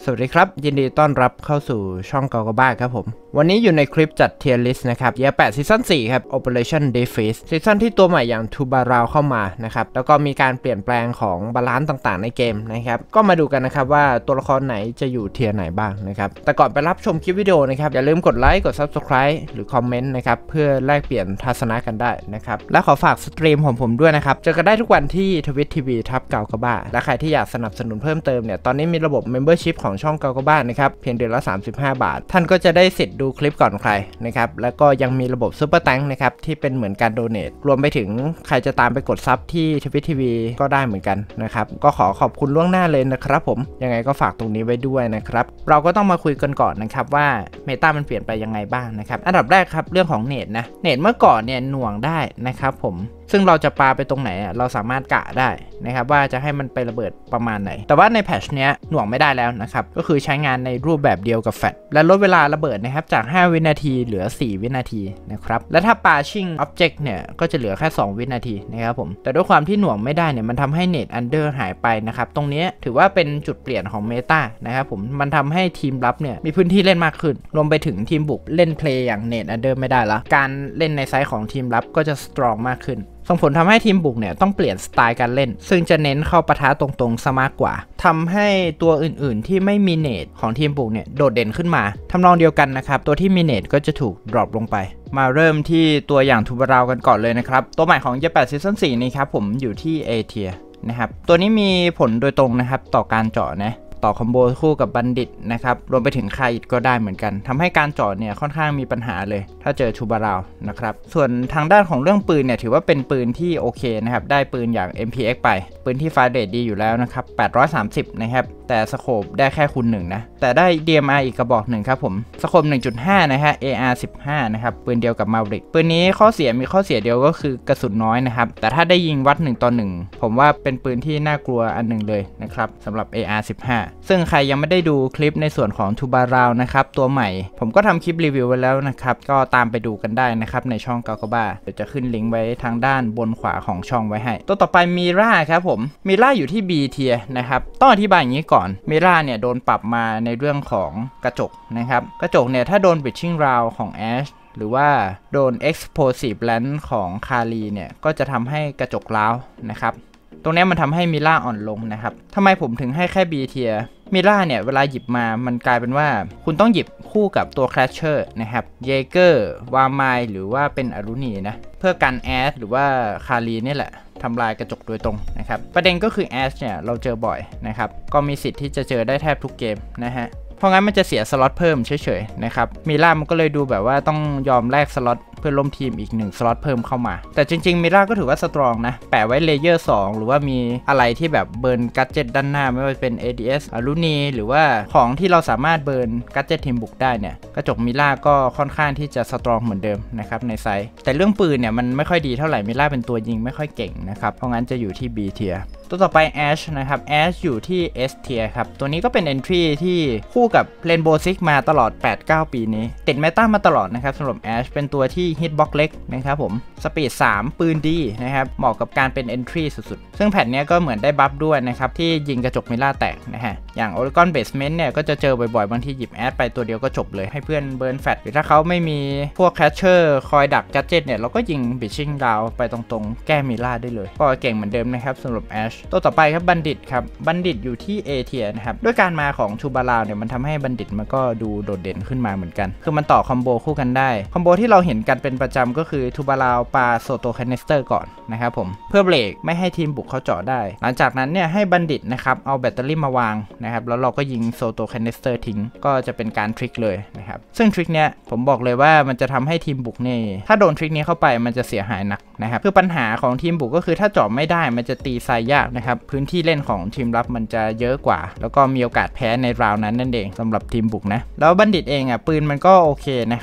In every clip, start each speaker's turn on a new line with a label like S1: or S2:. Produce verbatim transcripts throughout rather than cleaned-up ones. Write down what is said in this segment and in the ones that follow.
S1: สวัสดีครับยินดีต้อนรับเข้าสู่ช่องกากาบ้าครับผมวันนี้อยู่ในคลิปจัดเทียร์ลิสต์นะครับเยียร์แปดซีซั่นสี่ครับ Operation Defeat ซีซั่นที่ตัวใหม่อย่างทูบาราวเข้ามานะครับแล้วก็มีการเปลี่ยนแปลงของบาลานซ์ต่างๆในเกมนะครับก็มาดูกันนะครับว่าตัวละครไหนจะอยู่เทียร์ไหนบ้างนะครับแต่ก่อนไปรับชมคลิปวิดีโอนะครับอย่าลืมกดไลค์กด Subscribe หรือคอมเมนต์นะครับเพื่อแลกเปลี่ยนทัศนะกันได้นะครับและขอฝากสตรีมของผมด้วยนะครับเจอกันได้ทุกวันที่ทวิตทีวีทับกากาบ้าและใครที่อยากสนับสนุนเพิ่มเติมเนี่ยตอนนี้มีระบบ Membership ของช่องกากาบ้านะครับเพียงเดือนละสามสิบห้าบาทท่านก็จะได้สิทธิ์ดูคลิปก่อนใครนะครับแล้วก็ยังมีระบบซุปเปอร์แตงค์นะครับที่เป็นเหมือนการโดเนทรวมไปถึงใครจะตามไปกดซับที่ทวิตทีวีก็ได้เหมือนกันนะครับก็ขอขอบคุณล่วงหน้าเลยนะครับผมยังไงก็ฝากตรงนี้ไว้ด้วยนะครับเราก็ต้องมาคุยกันก่อนนะครับว่าเมตามันเปลี่ยนไปยังไงบ้างนะครับอันดับแรกครับเรื่องของเนตนะเนตเมื่อก่อนเนี่ยหน่วงได้นะครับผมซึ่งเราจะปาไปตรงไหนเราสามารถกะได้นะครับว่าจะให้มันไประเบิดประมาณไหนแต่ว่าในแพทช์เนี้ยหน่วงไม่ได้แล้วนะครับก็คือใช้งานในรูปแบบเดียวกับแฟลชและลดเวลาระเบิดนะครับจากห้าวินาทีเหลือสี่วินาทีนะครับและถ้าปาชิงอ็อบเจกต์เนี่ยก็จะเหลือแค่สองวินาทีนะครับผมแต่ด้วยความที่หน่วงไม่ได้เนี่ยมันทำให้เนตอันเดอร์หายไปนะครับตรงนี้ถือว่าเป็นจุดเปลี่ยนของเมตานะครับผมมันทำให้ทีมรับเนี่ยมีพื้นที่เล่นมากขึ้นรวมไปถึงทีมบุกเล่นเพลย์อย่างเนตอันเดอร์ไม่ได้ละการเล่นในไซส์ของทีมรับก็จะสตรองมากขึ้นส่งผลทำให้ทีมบุกเนี่ยต้องเปลี่ยนสไตล์การเล่นซึ่งจะเน้นเข้าปะทะตรงๆซะมากกว่าทำให้ตัวอื่นๆที่ไม่มีเนตของทีมบุกเนี่ยโดดเด่นขึ้นมาทำนองเดียวกันนะครับตัวที่มีเนตก็จะถูกดรอปลงไปมาเริ่มที่ตัวอย่างทูบาราวกันก่อนเลยนะครับตัวใหม่ของเยียร์แปดซีซั่นสี่นี้ครับผมอยู่ที่ A tier นะครับตัวนี้มีผลโดยตรงนะครับต่อการเจาะนะต่อคอมโบคู่กับบัณฑิตนะครับรวมไปถึงคาอิดก็ได้เหมือนกันทำให้การเจาะเนี่ยค่อนข้างมีปัญหาเลยถ้าเจอทูบาราวนะครับส่วนทางด้านของเรื่องปืนเนี่ยถือว่าเป็นปืนที่โอเคนะครับได้ปืนอย่าง เอ็ม พี เอ็กซ์ ไปปืนที่ไฟเรทดีอยู่แล้วนะครับแปดร้อยสามสิบนะครับแต่สโคปได้แค่คูณหนึ่งนะแต่ได้ ดี เอ็ม อาร์ อีกกระบอกหนึ่งครับผมสโคป หนึ่งจุดห้า นะฮะ เอ อาร์ สิบห้า นะครับปืนเดียวกับมาริกปืนนี้ข้อเสียมีข้อเสียเดียวก็คือกระสุนน้อยนะครับแต่ถ้าได้ยิงวัดหนึ่งต่อหนึ่งผมว่าเป็นปืนที่น่ากลัวอันหนึ่งเลยนะครับสำหรับ เอ อาร์ สิบห้า ซึ่งใครยังไม่ได้ดูคลิปในส่วนของทูบาราวนะครับตัวใหม่ผมก็ทำคลิปรีวิวไว้แล้วนะครับก็ตามไปดูกันได้นะครับในช่องกากาบ้าเดี๋ยวจะขึ้นลิงก์ไว้ทางด้านบนขวาของช่องไว้ให้ตัวต่อไปมีร่าครับผมมีร่าอยู่ที่ B เทียนะครับต้องอธิบายอย่างนี้ก่อนมีร่าเนี่ยโดนปรับมาในเรื่องของกระจกนะครับกระจกเนี่ยถ้าโดน Breaching Round ของ Ash หรือว่าโดน Explosive Lance ของคารีเนี่ยก็จะทำให้กระจกร้าวนะครับตรงนี้มันทำให้มิล่าอ่อนลงนะครับทำไมผมถึงให้แค่ B เทียมิล่าเนี่ยเวลาหยิบมามันกลายเป็นว่าคุณต้องหยิบคู่กับตัวแคชเชอร์นะครับเยเกอร์วาไมล์หรือว่าเป็นอารุณีนะเพื่อกันแอสหรือว่าคารีนี่แหละทำลายกระจกโดยตรงนะครับประเด็นก็คือแอสเนี่ยเราเจอบ่อยนะครับก็มีสิทธิ์ที่จะเจอได้แทบทุกเกมนะฮะเพราะงั้นมันจะเสียสล็อตเพิ่มเฉยๆนะครับมิล่ามันก็เลยดูแบบว่าต้องยอมแลกสล็อตเพื่อล้มทีมอีกหนึ่งสล็อตเพิ่มเข้ามาแต่จริงๆมิล่าก็ถือว่าสตรองนะแปะไว้เลเยอร์สองหรือว่ามีอะไรที่แบบเบิร์นกัดเจ็ตด้านหน้าไม่ว่าเป็น เอ ดี เอส อารุณีหรือว่าของที่เราสามารถเบิร์นกัดเจ็ตทีมบุกได้เนี่ยกระจกมิล่าก็ค่อนข้างที่จะสตรองเหมือนเดิมนะครับในไซส์แต่เรื่องปืนเนี่ยมันไม่ค่อยดีเท่าไหร่มิล่าเป็นตัวยิงไม่ค่อยเก่งนะครับเพราะงั้นจะอยู่ที่ B เทียตัวต่อไป Ash นะครับ Ash อยู่ที่ S tier ครับตัวนี้ก็เป็น entry ที่คู่กับ Rainbow Six มาตลอด แปดเก้า ปีนี้ติดเมตามาตลอดนะครับสำหรับ Ash เป็นตัวที่ hitbox เล็กนะครับผมสปีดสามปืนดีนะครับเหมาะกับการเป็น entry สุดๆซึ่งแผ่นนี้ก็เหมือนได้บัฟด้วยนะครับที่ยิงกระจกมิล่าแตกนะฮะอย่าง Oregon Basement เนี่ยก็จะเจอบ่อยๆบางทีหยิบ Ash ไปตัวเดียวก็จบเลยให้เพื่อนเบิร์นแฟตหรือถ้าเขาไม่มีพวก catcher คอยดัก gadget เนี่ยเราก็ยิง Breaching Round ไปตรงๆแก้มิล่าได้เลยก็เก่งเหมือนเดิมนะครับสำหรับ Ash ตัวต่อไปครับบัณฑิตครับบัณฑิตอยู่ที่ A tier นะครับด้วยการมาของทูบาราวเนี่ยมันทำให้บัณฑิตมันก็ดูโดดเด่นขึ้นมาเหมือนกันคือมันต่อคอมโบคู่กันได้คอมโบที่เราเห็นกันเป็นประจำก็คือทูบาราวปาโซโตแคนิสเตอร์ก่อนนะครับผมเพื่อเบรกไม่ให้ทีมบุกเขาเจาะได้หลังจากนั้นเนี่ยให้บัณฑิตนะครับเอาแบตเตอรี่มาวางนะครับแล้วเราก็ยิงโซโตแคนิสเตอร์ทิ้งก็จะเป็นการทริคเลยนะครับซึ่งทริคเนี้ยผมบอกเลยว่ามันจะทำให้ทีมบุกเนี่ยถ้าโดนทริคนี้เข้าไปมันจะเสียหายหนักนะครับคือปัญหาของทีมบุกก็คือถ้าเจาะไม่ได้มันจะตีไซยากนะครับพื้นที่เล่นของทีมรับมันจะเยอะกว่าแล้วก็มีโอกาสแพ้ในราวนั้นนั่นเองสำหรับทีมบุกนะแล้วบัณฑิตเองอ่ะปืนมันก็โอเคนะครับ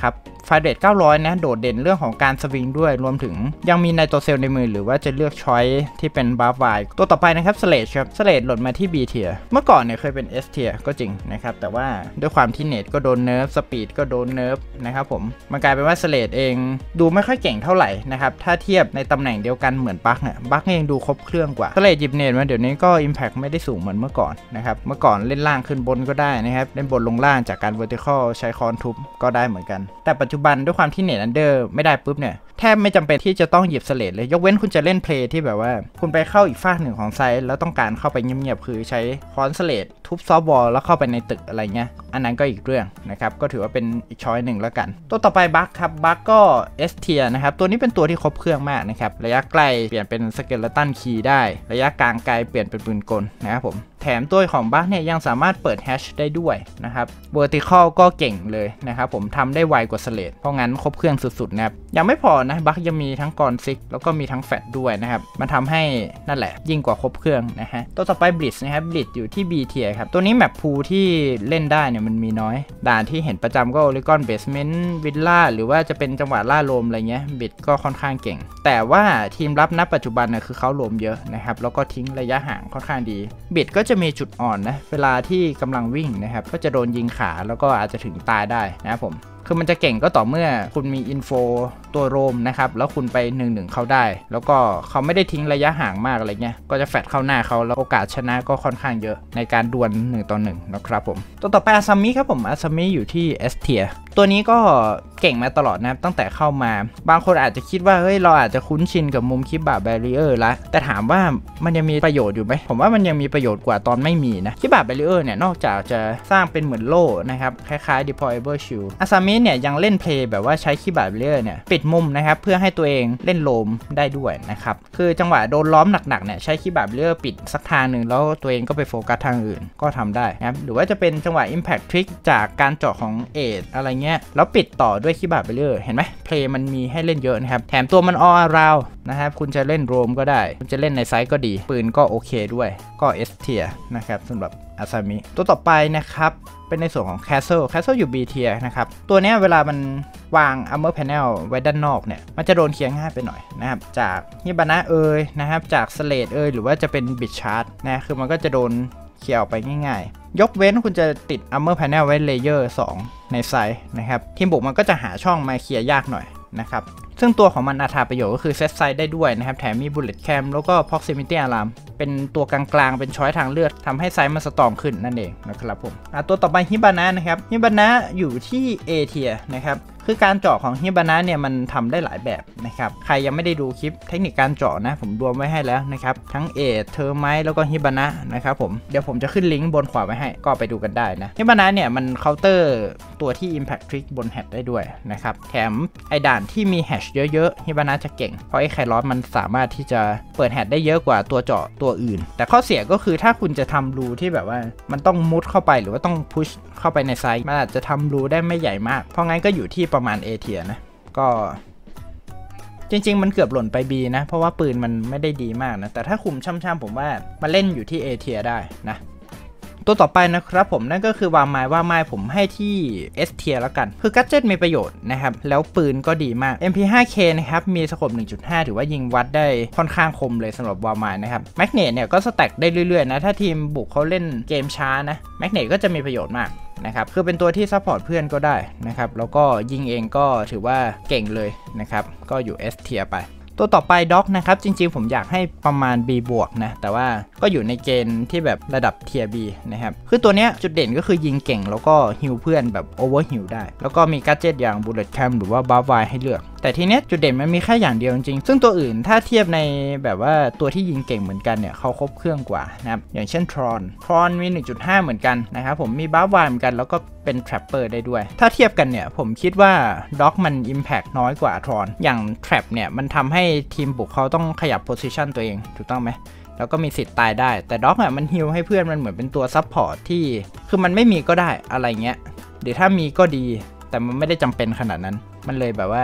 S2: ไฟเรทเก้าร้อยนะโดดเด่นเรื่องของการสวิงด้วยรวมถึงยังมีไนโตรเซลในมือหรือว่าจะเลือกช้อยที่เป็นบัฟไวตัวต่อไปนะครับสเลดครับสเลดหล่นมาที่ B เทียร์เมื่อก่อนเนี่ยเคยเป็น S เทียร์ก็จริงนะครับแต่ว่าด้วยความที่เน็ตก็โดนเนิร์ฟสปีดก็โดนเนิร์ฟนะครับผมมันกลายเป็นว่าสเลดเองดูไม่ค่อยเก่งเท่าไหร่นะครับถ้าเทียบในตำแหน่งเดียวกันเหมือนบัคเนี่ยบัคเองดูครบเครื่องกว่าสเลดหยิบเน็ตมาเดี๋ยวนี้ก็ Impact ไม่ได้สูงเหมือนเมื่อก่อนนะครับเมื่อก่อนเล่นล่างขึ้นบนก็ได้นะครับเล่นบนลงล่างจากการ vertical ใช้คอนทุบก็ได้เหมือนกันแต่ปัจจุบันด้วยความที่เน็ตอันเดอร์ไม่ได้ปุ๊บเนี่ยแทบไม่จำเป็นที่จะต้องหยิบสเลดเลยยกเว้นคุณจะเล่นเพลย์ที่แบบว่าคุณไปเข้าอีกฝากหนึ่งของไซต์แล้วต้องการเข้าไปเงียบๆคือใช้คอนสเลดทุบซอฟต์บอลแล้วเข้าไปในตึกอะไรเงี้ยอันนั้นก็อีกเรื่องนะครับก็ถือว่าเป็นอีกช้อยหนึ่งแล้วกันตัวต่อไปบัคครับบัคก็ S เทียร์นะครับตัวนี้เป็นตัวที่ครบเครื่องมากนะครับระยะไกลเปลี่ยนเป็นสเกเลตันคีย์ได้ระยะกลางไกลเปลี่ยนเป็นปืนกลนะครับผมแถมตัวของบัคเนี่ยยังสามารถเปิดแฮชได้ด้วยนะครับ vertical ก็เก่งเลยนะครับผมทำได้ไวกว่าสเลดเพราะงั้นครบเครื่องสุดๆนะครับยังไม่พอนะบัคยังมีทั้งกรซิกแล้วก็มีทั้งแฟตด้วยนะครับมันทำให้นั่นแหละยิ่งกว่าครบเครื่องนะฮะตัวต่อไปบลิทนะครับบลิทอยู่ที่ B เทียร์ครับตัวนี้แมปพูที่เล่นได้เนี่ยมันมีน้อยด่านที่เห็นประจำก็โอลิกอนเบสเมนต์วิลล่าหรือว่าจะเป็นจังหวะล่าโลมอะไรเงี้ยบลิทก็ค่อนข้างเก่งแต่ว่าทีมรับณปัจจุบันนะคือเขาโลมเยอะนะครับแล้วก็ทิ้งระยะห่างค่อนข้างดีบลิทก็จะมีจุดอ่อนนะเวลาที่กำลังวิ่งนะครับก็จะโดนยิงขาแล้วก็อาจจะถึงตายได้นะครับผมคือมันจะเก่งก็ต่อเมื่อคุณมีอินโฟตัวโรมนะครับแล้วคุณไปหนึ่งหนึ่งเขาได้แล้วก็เขาไม่ได้ทิ้งระยะห่างมากอะไรเงี้ยก็จะแฟดเข้าหน้าเขาแล้วโอกาสชนะก็ค่อนข้างเยอะในการดวลหนึ่งต่อหนึ่งนะครับผมตัวต่อไปอาซามิครับผมอาซามิอยู่ที่ S เทียร์ตัวนี้ก็เก่งมาตลอดนะตั้งแต่เข้ามาบางคนอาจจะคิดว่าเฮ้ยเราอาจจะคุ้นชินกับมุมคิบะแบรีเออร์ละแต่ถามว่ามันยังมีประโยชน์อยู่ไหมผมว่ามันยังมีประโยชน์กว่าตอนไม่มีนะคิบะแบรีเออร์เนี่ยนอกจากจะสร้างเป็นเหมือนโล่นะครับคล้ายๆ deployable shield อาซามิเนี่ยยังเล่นเพลย์แบบว่าใช้คิบะแบรีเออร์เนี่ยปิดมุมนะครับเพื่อให้ตัวเองเล่นโลมได้ด้วยนะครับคือจังหวะโดนล้อมหนักๆเนี่ยใช้คิบะแบรีเออร์ปิดสักทางหนึ่งแล้วตัวเองก็ไปโฟกัสทางอื่นก็ทำได้นะครับหรือว่าจะเป็นจังหวะ impact trick จากการเจาะของเอทอะไรเงี้ยแล้วปิดต่อด้วยคิบะแบรีเออร์เห็นไหมเพลย์มันมีให้เล่นเยอะนะครับแถมตัวมัน all around นะครับคุณจะเล่นโรมก็ได้คุณจะเล่นในไซส์ก็ดีปืนก็โอเคด้วยก็ S เทียร์นะครับสำหรับอาซามิตัวต่อไปนะครับเป็นในส่วนของ Castle Castle อยู่ B เทียร์นะครับตัวนี้เวลามันวาง Armor Panel ไว้ด้านนอกเนี่ยมันจะโดนเคลียร์ง่ายไปหน่อยนะครับจากฮิบานะเอยนะครับจากสเลดเอยหรือว่าจะเป็นบิดชาร์ดนะคือมันก็จะโดนเคลียร์ออกไปง่ายๆยกเว้นคุณจะติด Armor Panel ไว้เลเยอร์สองในไซส์นะครับทีมบุกมันก็จะหาช่องมาเคลียร์ยากหน่อยนะครับซึ่งตัวของมันอัตราประโยชน์ก็คือเซตไซด์ได้ด้วยนะครับแถมมี Bullet Cam แล้วก็ Proximity Alarm เป็นตัวกลางๆเป็นช้อยทางเลือกทำให้ไซส์มันสตรองขึ้นนั่นเองนะครับผมตัวต่อไปฮิบานะนะครับฮิบานะอยู่ที่ A เทียร์นะครับคือการเจาะของฮิบานะเนี่ยมันทำได้หลายแบบนะครับใครยังไม่ได้ดูคลิปเทคนิคการเจาะนะผมรวมไว้ให้แล้วนะครับทั้งเอทเทอร์ไมท์แล้วก็ฮิบานะนะครับผมเดี๋ยวผมจะขึ้นลิงก์บนขวาไว้ให้ก็ไปดูกันได้นะฮิบานะเนี่ยมันเคาน์เตอร์ตัวที่ Impact Trick บนแฮชได้ด้วยนะครับแถมไอด่านที่มีแฮชเยอะๆฮิบานะจะเก่งเพราะไอไคลอสมันสามารถที่จะเปิดแฮชได้เยอะกว่าตัวเจาะตัวอื่นแต่ข้อเสียก็คือถ้าคุณจะทำรูที่แบบว่ามันต้องมุดเข้าไปหรือว่าต้องพุชเข้าไปในไซส์มันอาจจะทำรูได้ไม่ใหญ่มากเพราะงั้นก็อยู่ที่ประมาณ A เทียร์นะก็จริงๆมันเกือบหล่นไป B นะเพราะว่าปืนมันไม่ได้ดีมากนะแต่ถ้าคุมช่ำๆผมว่ามาเล่นอยู่ที่ A เทียร์ได้นะตัวต่อไปนะครับผมนั่นก็คือวาไม้ว่าไม้ผมให้ที่ S เทียร์แล้วกันคือกัดเจ็ตมีประโยชน์นะครับแล้วปืนก็ดีมาก เอ็ม พี ไฟว์ เค นะครับมีสโคป หนึ่งจุดห้า ถือว่ายิงวัดได้ค่อนข้างคมเลยสำหรับวาไม้นะครับแมกเนตเนี่ยก็สแต็กได้เรื่อยๆนะถ้าทีมบุกเขาเล่นเกมช้านะแมกเนตก็จะมีประโยชน์มากนะครับคือเป็นตัวที่ซัพพอร์ตเพื่อนก็ได้นะครับแล้วก็ยิงเองก็ถือว่าเก่งเลยนะครับก็อยู่ S เทียร์ไปตัวต่อไปด็อกนะครับจริงๆผมอยากให้ประมาณ B บวกนะแต่ว่าก็อยู่ในเกณฑ์ที่แบบระดับเทียร์ B นะครับคือตัวเนี้ยจุดเด่นก็คือยิงเก่งแล้วก็ฮิวเพื่อนแบบโอเวอร์ฮิวได้แล้วก็มีกัดเจ็ตอย่าง Bullet Cam หรือว่า Buff Wire ให้เลือกแต่ทีเนี้ยจุดเด่นมันมีแค่อย่างเดียวจริงๆซึ่งตัวอื่นถ้าเทียบในแบบว่าตัวที่ยิงเก่งเหมือนกันเนี่ยเขาครบเครื่องกว่านะครับอย่างเช่น Tron Tron มี หนึ่งจุดห้า เหมือนกันนะครับผมมี Buff Wire เหมือนกันแล้วก็เป็น Trapper ได้ด้วยถ้าเทียบกันเนี่ยผมคิดว่าด็อกมัน Impact น้อยกว่า Tron อย่าง Trap เนี่ยมันทำให้ทีมบุกเขาต้องขยับ Position ตัวเองถูกต้องไหมแล้วก็มีสิทธิ์ตายได้แต่ด็อกอ่ะมันฮิลให้เพื่อนมันเหมือนเป็นตัวซัพพอร์ตที่คือมันไม่มีก็ได้อะไรเงี้ยหรือถ้ามีก็ดีแต่มันไม่ได้จำเป็นขนาดนั้นมันเลยแบบว่า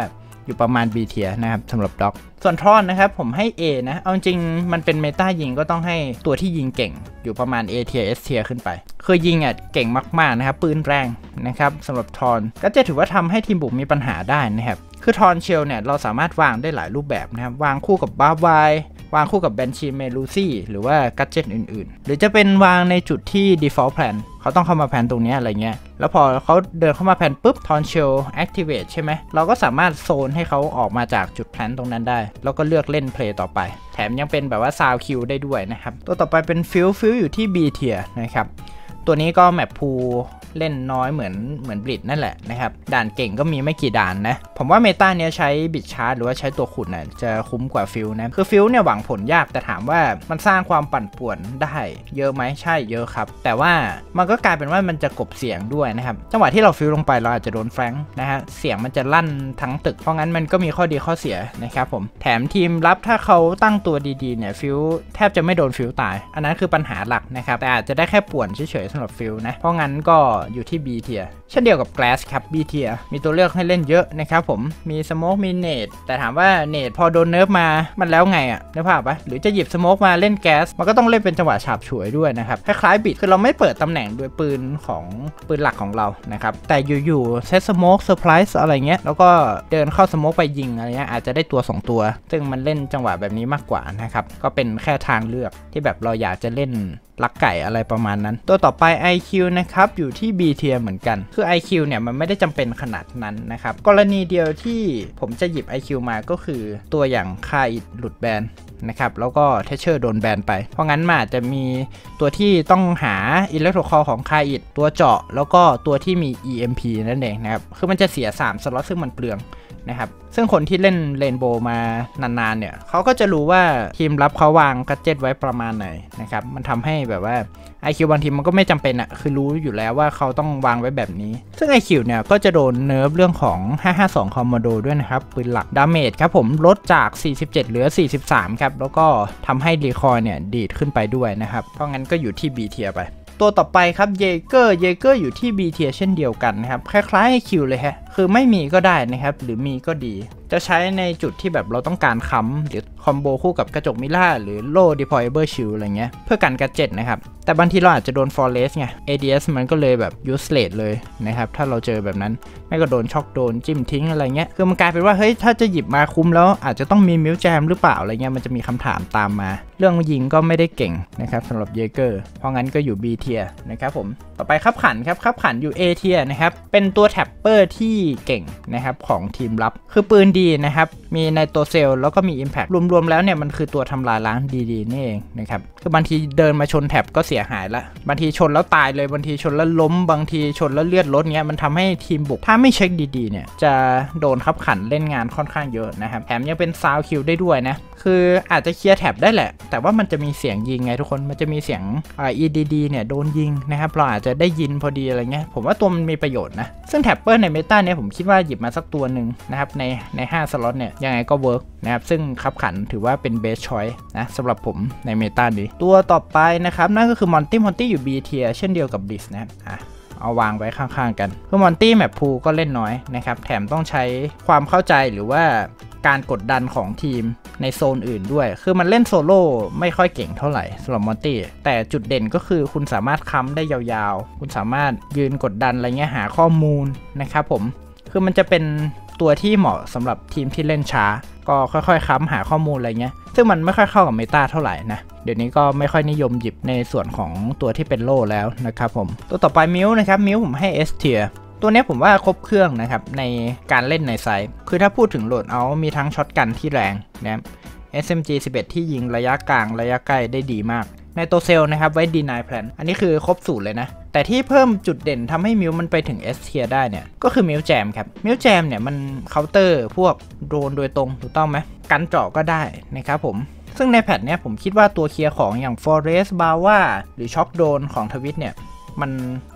S2: อยู่ประมาณ B เทียนะครับสำหรับด็อกส่วนทรอนนะครับผมให้ A นะเอาจริงมันเป็นเมตายิงก็ต้องให้ตัวที่ยิงเก่งอยู่ประมาณ A เทีย S เทียขึ้นไปคือยิงอ่ะเก่งมากๆนะครับปืนแรงนะครับสำหรับทรอนก็จะถือว่าทำให้ทีมบุกมีปัญหาได้นะครับคือทรอนเชลเนี่ยเราสามารถวางได้หลายรูปแบบนะครับวางคู่กับบาร์ไววางคู่กับแบนชีเมลูซี่หรือว่ากัจเจตอื่นๆหรือจะเป็นวางในจุดที่ default plan เขาต้องเข้ามาแพนตรงนี้อะไรเงี้ยแล้วพอเขาเดินเข้ามาแพนปุ๊บทอนเชล activate ใช่ไหมเราก็สามารถโซนให้เขาออกมาจากจุดแพนตรงนั้นได้แล้วก็เลือกเล่นเพลย์ต่อไปแถมยังเป็นแบบว่าซาวคิวได้ด้วยนะครับตัวต่อไปเป็นฟิลฟิลอยู่ที่ B เทียนะครับตัวนี้ก็แมปพูเล่นน้อยเหมือนเหมือนบลิดนั่นแหละนะครับด่านเก่งก็มีไม่กี่ด่านนะผมว่าเมตาเนี้ยใช้บิดชาร์จหรือว่าใช้ตัวขุดน่ะจะคุ้มกว่าฟิลนะคือฟิลเนี่ยหวังผลยากแต่ถามว่ามันสร้างความปั่นป่วนได้เยอะไหมใช่เยอะครับแต่ว่ามันก็กลายเป็นว่ามันจะกลบเสียงด้วยนะครับจังหวะที่เราฟิลลงไปเราอาจจะโดนแฟรงค์นะฮะเสียงมันจะลั่นทั้งตึกเพราะงั้นมันก็มีข้อดีข้อเสียนะครับผมแถมทีมรับถ้าเขาตั้งตัวดีๆเนี่ยฟิลแทบจะไม่โดนฟิลตายอันนั้นคือปัญหาหลักนะครับแต่อาจจะได้แค่ป่วนเฉยๆสำหรับฟิลนะเพราะงั้นก็อยู่ที่ B เทียเช่นเดียวกับ Glass ครับ B เทียมีตัวเลือกให้เล่นเยอะนะครับผมมีสโมกมีเนตแต่ถามว่าเนตพอโดนเนิร์ฟมามันแล้วไงอ่ะนึกภาพปะหรือจะหยิบสโมกมาเล่นแก๊สมันก็ต้องเล่นเป็นจังหวะฉาบฉวยด้วยนะครับคล้ายๆบิดคือเราไม่เปิดตำแหน่งด้วยปืนของปืนหลักของเรานะครับแต่อยู่ๆเซตสโมกเซอร์ไพรส์อะไรเงี้ยแล้วก็เดินเข้าสโมกไปยิงอะไรเงี้ยอาจจะได้ตัวสองตัวซึ่งมันเล่นจังหวะแบบนี้มากกว่านะครับก็เป็นแค่ทางเลือกที่แบบเราอยากจะเล่นลักไก่อะไรประมาณนั้นตัวต่อไป ไอ คิว นะครับอยู่ที่ B เทียเหมือนกันคือ ไอ คิว เนี่ยมันไม่ได้จำเป็นขนาดนั้นนะครับกรณีเดียวที่ผมจะหยิบ ไอ คิว มาก็คือตัวอย่างคาอิดหลุดแบนนะครับแล้วก็เทเชอร์โดนแบนไปเพราะงั้นมันอาจจะมีตัวที่ต้องหาอิเล็กโทรคอลของคาอิดตัวเจาะแล้วก็ตัวที่มี อี เอ็ม พี นั่นเองนะครับคือมันจะเสียสามสล็อตซึ่งมันเปลืองนะครับซึ่งคนที่เล่นเรนโบว์มานานๆเนี่ยเขาก็จะรู้ว่าทีมรับเขาวางกัจเจ็ตไว้ประมาณไหนนะครับมันทำให้แบบว่า ไอ คิว บางทีมันก็ไม่จำเป็นอะคือรู้อยู่แล้วว่าเขาต้องวางไว้แบบนี้ซึ่ง ไอ คิว เนี่ยก็จะโดนเนิร์ฟเรื่องของห้าห้าสองคอมโมโดด้วยนะครับปืนหลักดาเมจครับผมลดจากสี่สิบเจ็ดเหลือสี่สิบสามครับแล้วก็ทำให้รีคอยเนี่ยดีดขึ้นไปด้วยนะครับเพราะงั้นก็อยู่ที่ B เทียไปตัวต่อไปครับเยเกอร์เยเกอร์อยู่ที่ B เทียเช่นเดียวกันนะครับคล้ายๆ ไอ คิว เลยฮะคือไม่มีก็ได้นะครับหรือมีก็ดีจะใช้ในจุดที่แบบเราต้องการค้ำหรือคอมโบคู่กับกระจกมิล่าหรือโล่ deployable shield อะไรเงี้ยเพื่อกันกัจเจ็ตนะครับแต่บางทีเราอาจจะโดน forest ไง เอ ดี เอส มันก็เลยแบบ useless เลยนะครับถ้าเราเจอแบบนั้นไม่ก็โดนช็อกโดนจิ้มทิ้งอะไรเงี้ยคือมันกลายเป็นว่าเฮ้ยถ้าจะหยิบมาคุ้มแล้วอาจจะต้องมีมิลแจมหรือเปล่าอะไรเงี้ยมันจะมีคำถามตามมาเรื่องยิงก็ไม่ได้เก่งนะครับสำหรับเยเกอร์เพราะงั้นก็อยู่ B เทียนะครับผมต่อไปคับขันครับคับขันอยู่ A เทียนะครับเป็นตัวแท็ปเปอร์ที่เก่งนะครับของทีมรับคือปืนดีนะครับมีไนโตรเซลแล้วก็มี Impact รวมๆแล้วเนี่ยมันคือตัวทำลายล้างดีๆนี่เองนะครับคือบางทีเดินมาชนแท็บก็เสียหายละบางทีชนแล้วตายเลยบางทีชนแล้วล้มบางทีชนแล้วเลือดลดเงี้ยมันทำให้ทีมบุกถ้าไม่เช็คดีๆเนี่ยจะโดนคับขันเล่นงานค่อนข้างเยอะนะครับแถมยังเป็นซาวคิวได้ด้วยนะคืออาจจะเคลียร์แท็บได้แหละแต่ว่ามันจะมีเสียงยิงไงทุกคนมันจะมีเสียงอ่า อี ดี ดี เนี่ยโดนยิงนะครับเราอาจจะได้ยินพอดีอะไรเงี้ยผมว่าตัวมันมีประโยชน์นะซึ่งแท็ปเปอร์ในเมตาเนี่ยผมคิดว่าหยิบมาสักตัวหนึ่งนะครับในในห้าสล็อตเนี่ยยังไงก็เวิร์กนะครับซึ่งคับขันถือว่าเป็นเบสชอยส์นะสำหรับผมในเมตานี้ตัวต่อไปนะครับนั่นก็คือมอนตี้มอนตี้อยู่ B เทียเช่นเดียวกับดิสนะครับอ่ะเอาวางไว้ข้างๆกันคือมอนตี้แมปพูก็เล่นน้อยนะครับแถมต้องใช้ความเข้าใจหรือว่าการกดดันของทีมในโซนอื่นด้วยคือมันเล่นโซโล่ไม่ค่อยเก่งเท่าไหร่สำหรับมอนตี้แต่จุดเด่นก็คือคุณสามารถค้ำได้ยาวๆคุณสามารถยืนกดดันอะไรเงี้ยหาข้อมูลนะครับผมคือมันจะเป็นตัวที่เหมาะสำหรับทีมที่เล่นช้าก็ค่อยๆค้ำหาข้อมูลอะไรเงี้ยซึ่งมันไม่ค่อยเข้ากับเมตาเท่าไหร่นะเดี๋ยวนี้ก็ไม่ค่อยนิยมหยิบในส่วนของตัวที่เป็นโล่แล้วนะครับผมตัวต่อไปมิวนะครับมิวผมให้ S เทียตัวนี้ผมว่าครบเครื่องนะครับในการเล่นในไซส์คือถ้าพูดถึงโหลดเอามีทั้งช็อตกันที่แรงนะครับ เอส เอ็ม จี สิบเอ็ดที่ยิงระยะกลางระยะใกล้ได้ดีมากในตัวเซลนะครับไว้ deny plan อันนี้คือครบสูตรเลยนะแต่ที่เพิ่มจุดเด่นทำให้มิวมันไปถึง S เทียได้เนี่ยก็คือมิวแจมครับมิวแจมเนี่ยมันเคาน์เตอร์พวกโดรนโดยตรงถูกต้องไหมกันเจาะก็ได้นะครับผมซึ่งในแพทเนี้ยผมคิดว่าตัวเคลียร์ของอย่าง Forest Bava หรือช็อคโดนของทวิตเนี่ยมัน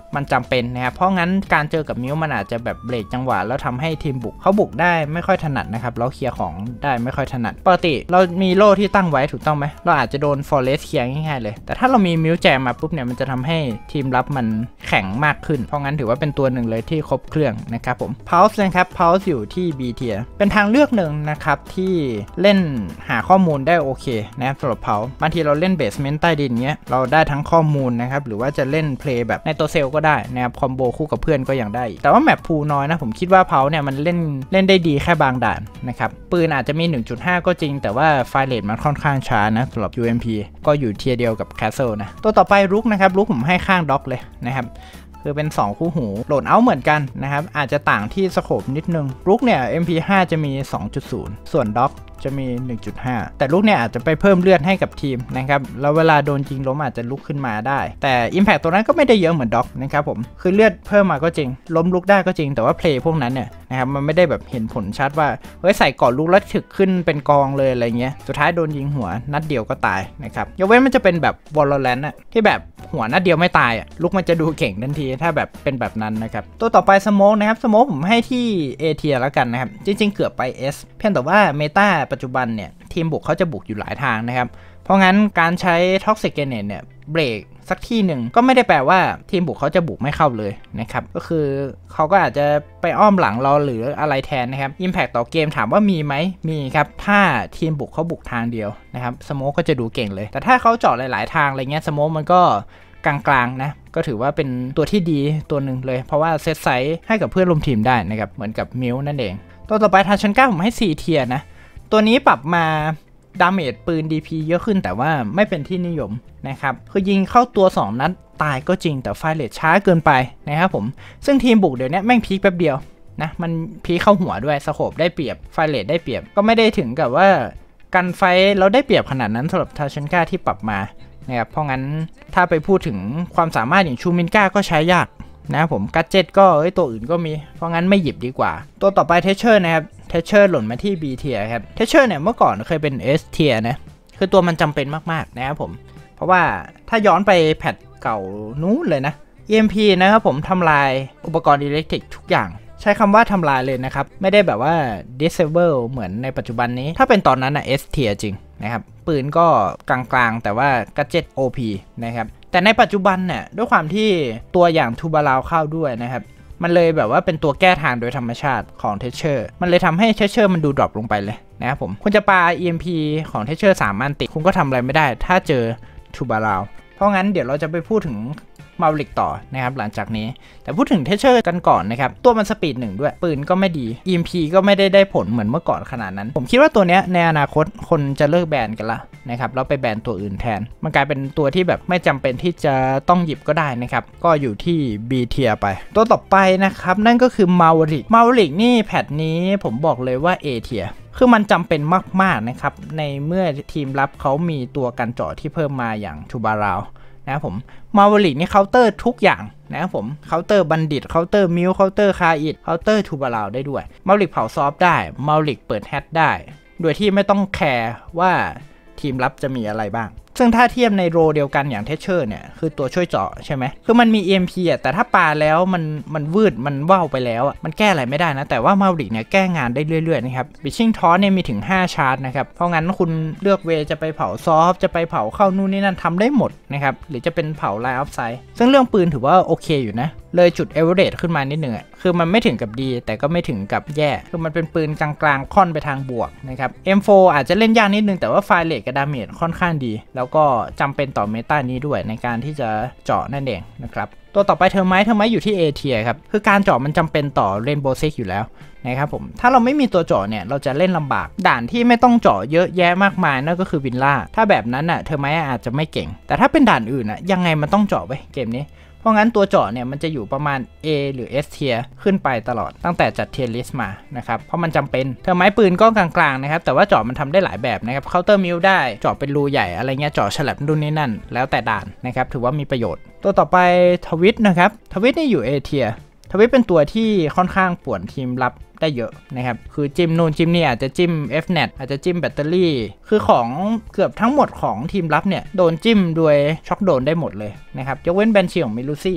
S2: มันจำเป็นนะครับเพราะงั้นการเจอกับมิวมันอาจจะแบบเบรกจังหวะแล้วทำให้ทีมบุกเขาบุกได้ไม่ค่อยถนัดนะครับแล้วเคลียร์ของได้ไม่ค่อยถนัดปกติเรามีโล่ที่ตั้งไว้ถูกต้องไหมเราอาจจะโดนฟอเรสเคลียร์ง่ายๆเลยแต่ถ้าเรามีมิวแจมมาปุ๊บเนี่ยมันจะทำให้ทีมรับมันแข็งมากขึ้นเพราะงั้นถือว่าเป็นตัวหนึ่งเลยที่ครบเครื่องนะครับผม Pulse นะครับ Pulse อยู่ที่ B tier เป็นทางเลือกหนึ่งนะครับที่เล่นหาข้อมูลได้โอเคนะครับสำหรับ Pulse บางทีเราเล่นเบสเมนต์ใต้ดินเงี้ยเราได้ทั้งข้อมูลนะครับหรือว่าจะเล่นเพลย์แบบในตัวเซลก็ได้นะครับคอมโบคู่กับเพื่อนก็ยังได้แต่ว่าแมปพูน้อยนะผมคิดว่า Pulse เนี่ยมันเล่นเล่นได้ดีแค่บางด่านนะครับปืนอาจจะมี หนึ่งจุดห้า ก็จริงแต่ว่าไฟเรทมันค่อนข้างช้านะสำหรับ ยู เอ็ม พี ก็อยู่เทียร์เดียวกับ Castle นะตัวต่อไปรุกนะครับรุกผมให้ข้างด็อกเลยนะครับคือเป็นสองคู่หูโหลดเอาเหมือนกันนะครับอาจจะต่างที่สโคปนิดนึงรุกเนี่ย เอ็ม พี ห้า จะมี สองจุดศูนย์ ส่วนด็อกจะมี หนึ่งจุดห้า แต่ลุกเนี่ยอาจจะไปเพิ่มเลือดให้กับทีมนะครับแล้วเวลาโดนจริงล้มอาจจะลุกขึ้นมาได้แต่ Impact ตัวนั้นก็ไม่ได้เยอะเหมือนด็อกนะครับผมคือเลือดเพิ่มมาก็จริงล้มลุกได้ก็จริงแต่ว่าเพลย์พวกนั้นเนี่ยนะครับมันไม่ได้แบบเห็นผลชัดว่าเฮ้ยใส่ก่อนลุกแล้วถึกขึ้นเป็นกองเลยอะไรเงี้ยสุดท้ายโดนยิงหัวนัดเดียวก็ตายนะครับยกเว้นมันจะเป็นแบบ Valorant อะที่แบบหัวนัดเดียวไม่ตายอะลุกมันจะดูเก่งทันทีถ้าแบบเป็นแบบนั้นนะครับตัวต่อไปสโมกนะครับสโมกผมให้ที่ A tier แล้วกันนะครับจริงๆเกือบไป S เพียงแต่ว่าเมตาปัจจุบันเนี่ยทีมบุกเขาจะบุกอยู่หลายทางนะครับเพราะงั้นการใช้ Toxic Grenade เนี่ยเบรกสักที่หนึ่งก็ไม่ได้แปลว่าทีมบุกเขาจะบุกไม่เข้าเลยนะครับก็คือเขาก็อาจจะไปอ้อมหลังเราหรืออะไรแทนนะครับ Impact ต่อเกมถามว่ามีไหมมีครับถ้าทีมบุกเขาบุกทางเดียวนะครับสโมกก็จะดูเก่งเลยแต่ถ้าเขาเจาะหลายๆทางอะไรเงี้ยสโมกมันก็กลางๆนะก็ถือว่าเป็นตัวที่ดีตัวหนึ่งเลยเพราะว่าเซตไซส์ให้กับเพื่อนร่วมทีมได้นะครับเหมือนกับมิวนั่นเองตัวต่อไปทาชันก้าผมให้ C เทียร์นะตัวนี้ปรับมาดาเมจปืน ดี พี เยอะขึ้นแต่ว่าไม่เป็นที่นิยมนะครับคือยิงเข้าตัวสองนัดตายก็จริงแต่ไฟเรทช้าเกินไปนะครับผมซึ่งทีมบุกเดี๋ยวนี้แม่งพีคแป๊บเดียวนะมันพีคเข้าหัวด้วยสโคปได้เปรียบไฟเรทได้เปรียบก็ไม่ได้ถึงกับว่ากันไฟเราได้เปรียบขนาดนั้นสำหรับทาชันก้าที่ปรับมานะครับเพราะงั้นถ้าไปพูดถึงความสามารถอย่างชูมินก้าก็ใช้ยากนะผมกัดเจ็ตก็เอ้ยตัวอื่นก็มีเพราะงั้นไม่หยิบดีกว่าตัวต่อไปเทเชอร์นะครับเทเชอร์หล่นมาที่ B tier ครับเทเชอร์เนี่ยเมื่อก่อนเคยเป็น S tier นะคือตัวมันจำเป็นมากๆนะครับผมเพราะว่าถ้าย้อนไปแพทเก่านู้นเลยนะ อี เอ็ม พี นะครับผมทำลายอุปกรณ์อิเล็กทริกทุกอย่างใช้คำว่าทำลายเลยนะครับไม่ได้แบบว่า disable เหมือนในปัจจุบันนี้ถ้าเป็นตอนนั้นนะ S tier จริงนะครับปืนก็กลางๆแต่ว่ากัดเจ็ต โอ พี นะครับแต่ในปัจจุบันเนี่ยด้วยความที่ตัวอย่างทูบาราวเข้าด้วยนะครับมันเลยแบบว่าเป็นตัวแก้ทางโดยธรรมชาติของเทเชอร์มันเลยทำให้เทเชอร์มันดูดรอปลงไปเลยนะครับผมคุณจะปา อี เอ็ม พี ของเทเชอร์สามอันติดคุณก็ทำอะไรไม่ได้ถ้าเจอทูบาราวเพราะงั้นเดี๋ยวเราจะไปพูดถึงมาลิกต่อนะครับหลังจากนี้แต่พูดถึงเทเชอร์กันก่อนนะครับตัวมันสปีดหนึ่งด้วยปืนก็ไม่ดี อี เอ็ม พี ก็ไม่ได้ได้ผลเหมือนเมื่อก่อนขนาดนั้นผมคิดว่าตัวเนี้ยในอนาคตคนจะเลิกแบนกันละนะครับแล้วไปแบนตัวอื่นแทนมันกลายเป็นตัวที่แบบไม่จำเป็นที่จะต้องหยิบก็ได้นะครับก็อยู่ที่ B tier ไปตัวต่อไปนะครับนั่นก็คือมาลิกมาลิกนี่แพทนี้ผมบอกเลยว่า A tier คือมันจำเป็นมากๆนะครับในเมื่อทีมรับเขามีตัวกันเจาะที่เพิ่มมาอย่างทูบาราวนะครับผมมาวลิกนี่เคาน์เตอร์ทุกอย่างนะครับผมเคาน์เตอร์บัณฑิตเคาน์เตอร์มิวเคาน์เตอร์คาอิดเคาน์เตอร์ทูบาราวได้ด้วยมาวลิกเผาซอฟได้มาวลิกเปิดแฮตได้โดยที่ไม่ต้องแคร์ว่าทีมรับจะมีอะไรบ้างซึ่งถ้าเทียบในโรเดียวกันอย่างเทเชอร์เนี่ยคือตัวช่วยเจาะใช่ไหมคือมันมี อี เอ็ม พี อ่ะแต่ถ้าปาแล้วมันมันวืดมันว่าวไปแล้วอ่ะมันแก้อะไรไม่ได้นะแต่ว่ามาลิกเนี่ยแก้งานได้เรื่อยๆนะครับบิชชิ่งทอสเนี่ยมีถึงห้าชาร์จนะครับเพราะงั้นคุณเลือกเวจะไปเผาซอฟจะไปเผาเข้านู่นนี่นั่นทำได้หมดนะครับหรือจะเป็นเผาไลน์ออฟไซด์ซึ่งเรื่องปืนถือว่าโอเคอยู่นะเลยจุดเอเวอเรจขึ้นมานิดหนึ่งอ่ะคือมันไม่ถึงกับดีแต่ก็ไม่ถึงกับแย่คือมันเป็นปืนกลางๆค่อนไปทางบวกนะครับ เอ็ม โฟร์ อาจจะเล่นยากนิดนึงแต่ว่าไฟเรทกับดาเมจค่อนข้างดีแล้วก็จำเป็นต่อเมตานี้ด้วยในการที่จะเจาะนั่นเองนะครับตัวต่อไปเทอร์ไมท์เทอร์ไมท์อยู่ที่ A tier ครับคือการเจาะมันจำเป็นต่อเรนโบว์ซิกอยู่แล้วนะครับผมถ้าเราไม่มีตัวเจาะเนี่ยเราจะเล่นลำบากด่านที่ไม่ต้องเจาะเยอะแยะมากมายนั่นก็คือวินล่าถ้าแบบนั้นอ่ะเทอร์ไมท์อาจจะไม่เก่งแต่ถ้าเป็นด่านอื่นอ่ะยังไงมันต้องเจาะไว้เกมนี้เพราะงั้นตัวเจาะเนี่ยมันจะอยู่ประมาณ A หรือ S tier ขึ้นไปตลอดตั้งแต่จัด tier list มานะครับเพราะมันจำเป็นเทอร์ไมท์ปืนก็กลางๆนะครับแต่ว่าเจาะมันทำได้หลายแบบนะครับเคาน์เตอร์มิลได้เจาะเป็นรูใหญ่อะไรเงี้ยเจาะฉลับรุ่นนี้นั่นแล้วแต่ด่านนะครับถือว่ามีประโยชน์ตัวต่อไปทวิตนะครับทวิตนี่อยู่ A tier ทวิตเป็นตัวที่ค่อนข้างป่วนทีมรับได้เยอะนะครับคือจิ้มนู่นจิ้มนี่อาจจะจิ้ม เอฟ เน็ต อาจจะจิ้มแบตเตอรี่คือของเกือบทั้งหมดของทีมรับเนี่ยโดนจิ้มโดยช็อคโดนได้หมดเลยนะครับยกเว้นแบนชีของมิลูซี่อะ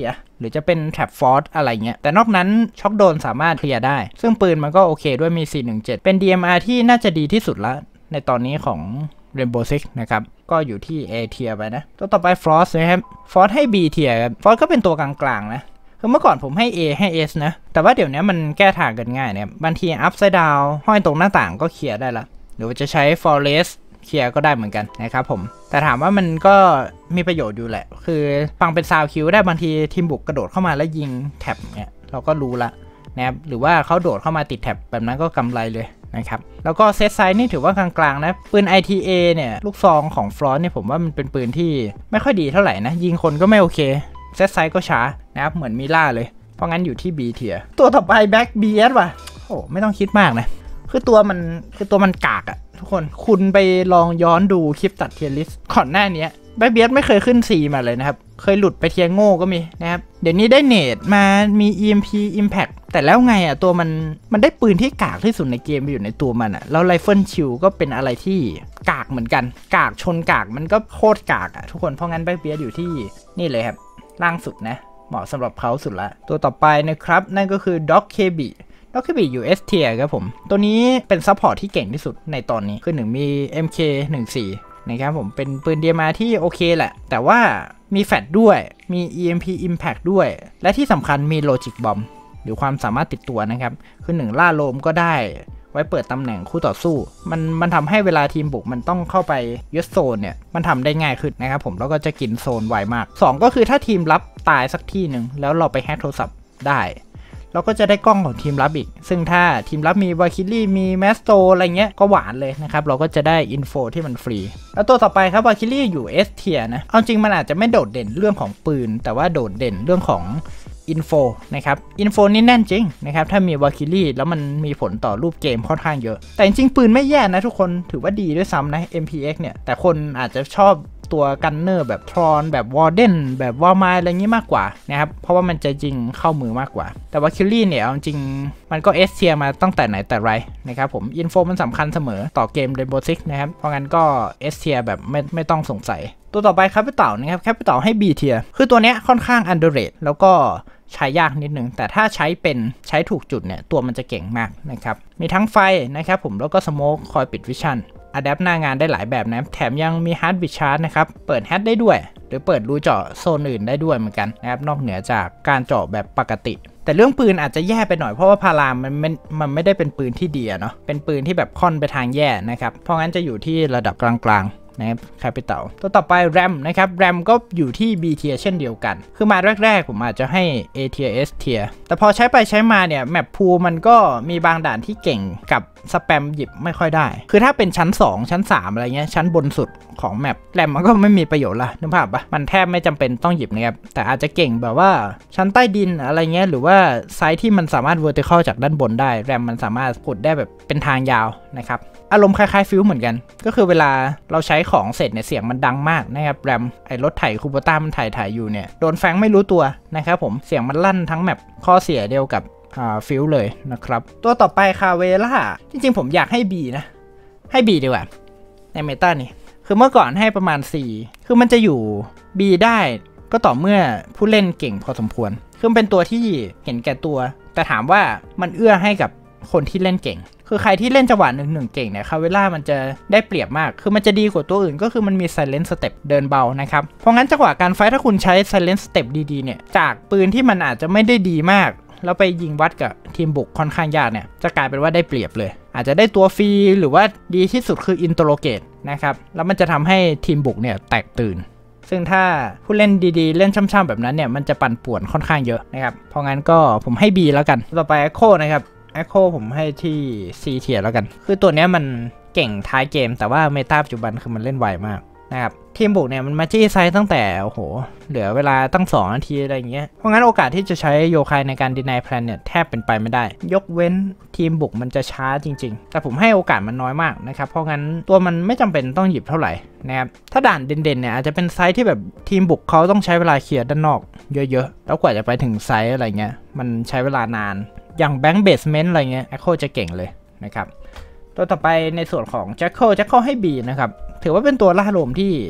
S2: รือจะเป็นแท็บฟอร์สอะไรเงี้ยแต่นอกนั้นช็อกโดนสามารถเคลียร์ได้ซึ่งปืนมันก็โอเคด้วยมี สี่หนึ่งเจ็ด เป็น ดี เอ็ม อาร์ ที่น่าจะดีที่สุดละในตอนนี้ของ Rainbow Six นะครับก็อยู่ที่ A tier ไปนะตัวต่อไป Frost นะครับ Frost ให้ B tier ครับ Frost ก็เป็นตัวกลางๆนะคือเมื่อก่อนผมให้ A ให้ S นะแต่ว่าเดี๋ยวนี้มันแก้ทางกันง่ายเนี่ยบางที Upside Down ห้อยตรงหน้าต่างก็เคลียร์ได้ละหรือว่าจะใช้ Forest เคลียร์ก็ได้เหมือนกันนะครับผมแต่ถามว่ามันก็มีประโยชน์อยู่แหละคือฟังเป็นซาวคิวได้บางทีทีมบุกกระโดดเข้ามาแล้วยิงแท็บเนี่ยเราก็รู้ละนะครับหรือว่าเขาโดดเข้ามาติดแท็บแบบนั้นก็กำไรเลยนะครับแล้วก็เซตไซส์นี่ถือว่ากลางๆนะปืน ไอ ที เอ เนี่ยลูกซองของฟลอสเนี่ยผมว่ามันเป็นปืนที่ไม่ค่อยดีเท่าไหร่นะยิงคนก็ไม่โอเคเซตไซส์ก็ช้านะครับเหมือนมิล่าเลยเพราะงั้นอยู่ที่ B เทียตัวต่อไปแบ็ค บี เอส ว่ะโอ้ไม่ต้องคิดมากนะคือตัวมันคือตัวมันกากอะทุกคนคุณไปลองย้อนดูคลิปตัดเทียร์ลิสต์ก่อนหน้านี้แบ็ค บี เอส ไม่เคยขึ้น C มาเลยนะครับเคยหลุดไปเทียโง่ก็มีนะครับเดี๋ยวนี้ได้เนตมามี อี เอ็ม พี Impact แต่แล้วไงอ่ะตัวมันมันได้ปืนที่กากที่สุดในเกมไปอยู่ในตัวมันอ่ะแล้วไรเฟิลชิลก็เป็นอะไรที่กากเหมือนกันกากชนกากมันก็โคตรกากอ่ะทุกคนเพราะงั้นแบ็ค บี เอส อยู่ที่นี่เลยครับล่างสุดนะเหมาะสำหรับเขาสุดละตัวต่อไปนะครับนั่นก็คือ Doc เค บี Doc เค บี อยู่ S tier ครับผมตัวนี้เป็นซัพพอร์ตที่เก่งที่สุดในตอนนี้คือหนึ่งมี เอ็ม เค หนึ่งสี่นะครับผมเป็นปืน ดี เอ็ม อาร์ ที่โอเคแหละแต่ว่ามีแฟลชด้วยมี อี เอ็ม พี Impact ด้วยและที่สำคัญมี Logic Bomb หรือความสามารถติดตัวนะครับคือหนึ่งล่าโลมก็ได้ไว้เปิดตำแหน่งคู่ต่อสู้มันมันทำให้เวลาทีมบุกมันต้องเข้าไปยึดโซนเนี่ยมันทำได้ง่ายขึ้นนะครับผมแล้วก็จะกินโซนไวมากสองก็คือถ้าทีมรับตายสักที่หนึ่งแล้วเราไปแฮกโทรศัพท์ได้เราก็จะได้กล้องของทีมรับอีกซึ่งถ้าทีมรับมีวาคิลี่มีแมสโตอะไรเงี้ยก็หวานเลยนะครับเราก็จะได้อินโฟที่มันฟรีแล้วตัวต่อไปครับวาคิลี่อยู่ S tier นะเอาจริงมันอาจจะไม่โดดเด่นเรื่องของปืนแต่ว่าโดดเด่นเรื่องของอินโฟนะครับอินโฟนี่แน่นจริงนะครับถ้ามีวาคิลี่แล้วมันมีผลต่อรูปเกมค่อนข้างเยอะแต่จริงปืนไม่แย่นะทุกคนถือว่าดีด้วยซ้ำนะ เอ็ม พี เอ็กซ์ เนี่ยแต่คนอาจจะชอบตัวกันเนอร์แบบทรอนแบบวอร์เดนแบบวอร์มายอะไรงี้มากกว่านะครับเพราะว่ามันจะยิงเข้ามือมากกว่าแต่ว่าคิลลี่เนี่ยจริงมันก็ S tier มาตั้งแต่ไหนแต่ไรนะครับผมอินโฟมันสำคัญเสมอต่อเกม Rainbow Six นะครับเพราะงั้นก็ S tier แบบไม่ไม่ต้องสงสัยตัวต่อไปครับพี่เต๋านะครับแคปิตอลให้ B tier คือตัวเนี้ยค่อนข้าง underrated แล้วก็ใช้ยากนิดนึงแต่ถ้าใช้เป็นใช้ถูกจุดเนี่ยตัวมันจะเก่งมากนะครับมีทั้งไฟนะครับผมแล้วก็สโมกคอยปิดวิชั่นอะแดปหน้างานได้หลายแบบนะแถมยังมีฮาร์ดบิทชาร์จนะครับเปิดแฮชได้ด้วยหรือเปิดรูเจาะโซนอื่นได้ด้วยเหมือนกันนะครับนอกเหนือจากการเจาะแบบปกติแต่เรื่องปืนอาจจะแย่ไปหน่อยเพราะว่าพารามมันมันมันไม่ได้เป็นปืนที่ดีเนาะเป็นปืนที่แบบค่อนไปทางแย่นะครับเพราะงั้นจะอยู่ที่ระดับกลางๆนะครับแคปิตอลตัวต่อไป RAM นะครับ RAM ก็อยู่ที่ B tier เช่นเดียวกันคือมาแรกๆผมอาจจะให้ A tier S tier แต่พอใช้ไปใช้มาเนี่ยแมปพูลมันก็มีบางด่านที่เก่งกับสแปมหยิบไม่ค่อยได้คือถ้าเป็นชั้นสองชั้นสามอะไรเงี้ยชั้นบนสุดของแมปแรมมันก็ไม่มีประโยชน์ละนึกภาพปะมันแทบไม่จำเป็นต้องหยิบนะครับแต่อาจจะเก่งแบบว่าชั้นใต้ดินอะไรเงี้ยหรือว่าไซส์ที่มันสามารถ vertical จากด้านบนได้แรมมันสามารถกดได้แบบเป็นทางยาวนะครับอารมณ์คล้ายๆฟิลเหมือนกันก็คือเวลาเราใช้ของเสร็จเนี่ยเสียงมันดังมากนะครับแรมไอ้รถไถคูโบต้ามันถ่ายถ่ายอยู่เนี่ยโดนแฟงไม่รู้ตัวนะครับผมเสียงมันลั่นทั้งแมปข้อเสียเดียวกับฟิลเลยนะครับตัวต่อไปคาเวล่าจริงๆผมอยากให้ B นะให้ B ดีกว่าในเมตานี่คือเมื่อก่อนให้ประมาณ C คือมันจะอยู่ B ได้ก็ต่อเมื่อผู้เล่นเก่งพอสมควรคือเป็นตัวที่เห็นแก่ตัวแต่ถามว่ามันเอื้อให้กับคนที่เล่นเก่งคือใครที่เล่นจังหวะหนึ่งหนึ่งเก่งเนี่ยคาเวล่ามันจะได้เปรียบมากคือมันจะดีกว่าตัวอื่นก็คือมันมี Silent Step เดินเบานะครับเพราะงั้นจังหวะการไฟท์ถ้าคุณใช้ Silent Step ดีๆเนี่ยจากปืนที่มันอาจจะไม่ได้ดีมากแล้วไปยิงวัดกับทีมบุกค่อนข้างยากเนี่ยจะกลายเป็นว่าได้เปรียบเลยอาจจะได้ตัวฟรีหรือว่าดีที่สุดคือ Interrogate นะครับแล้วมันจะทำให้ทีมบุกเนี่ยแตกตื่นซึ่งถ้าผู้เล่นดีๆเล่นช่ำๆแบบนั้นเนี่ยมันจะปั่นป่วนค่อนข้างเยอะนะครับเพราะงั้นก็ผมให้ B แล้วกันต่อไป Echo นะครับ Echo ผมให้ที่ C tier แล้วกันคือตัวเนี้ยมันเก่งท้ายเกมแต่ว่าเมตาปัจจุบันคือมันเล่นไวมากนะครับทีมบุกเนี่ยมันมาจี้ไซส์ตั้งแต่โอ้โหเหลือเวลาตั้งสองนาทีอะไรอย่างเงี้ยเพราะงั้นโอกาสที่จะใช้โยคายในการ deny plan เนี่ยแทบเป็นไปไม่ได้ยกเว้นทีมบุกมันจะช้าจริงๆแต่ผมให้โอกาสมันน้อยมากนะครับเพราะงั้นตัวมันไม่จำเป็นต้องหยิบเท่าไหร่นะครับถ้าด่านเด่นๆเนี่ยอาจจะเป็นไซส์ที่แบบทีมบุกเขาต้องใช้เวลาเคลียร์ด้านนอกเยอะๆแล้วกว่าจะไปถึงไซส์อะไรเงี้ยมันใช้เวลานานอย่างแบงค์เบสเมนต์อะไรเงี้ย Echo จะเก่งเลยนะครับตัวต่อไปในส่วนของ Jackal Jackal ให้ B นะครับถือว่าเป็นตัวล่าโลมที่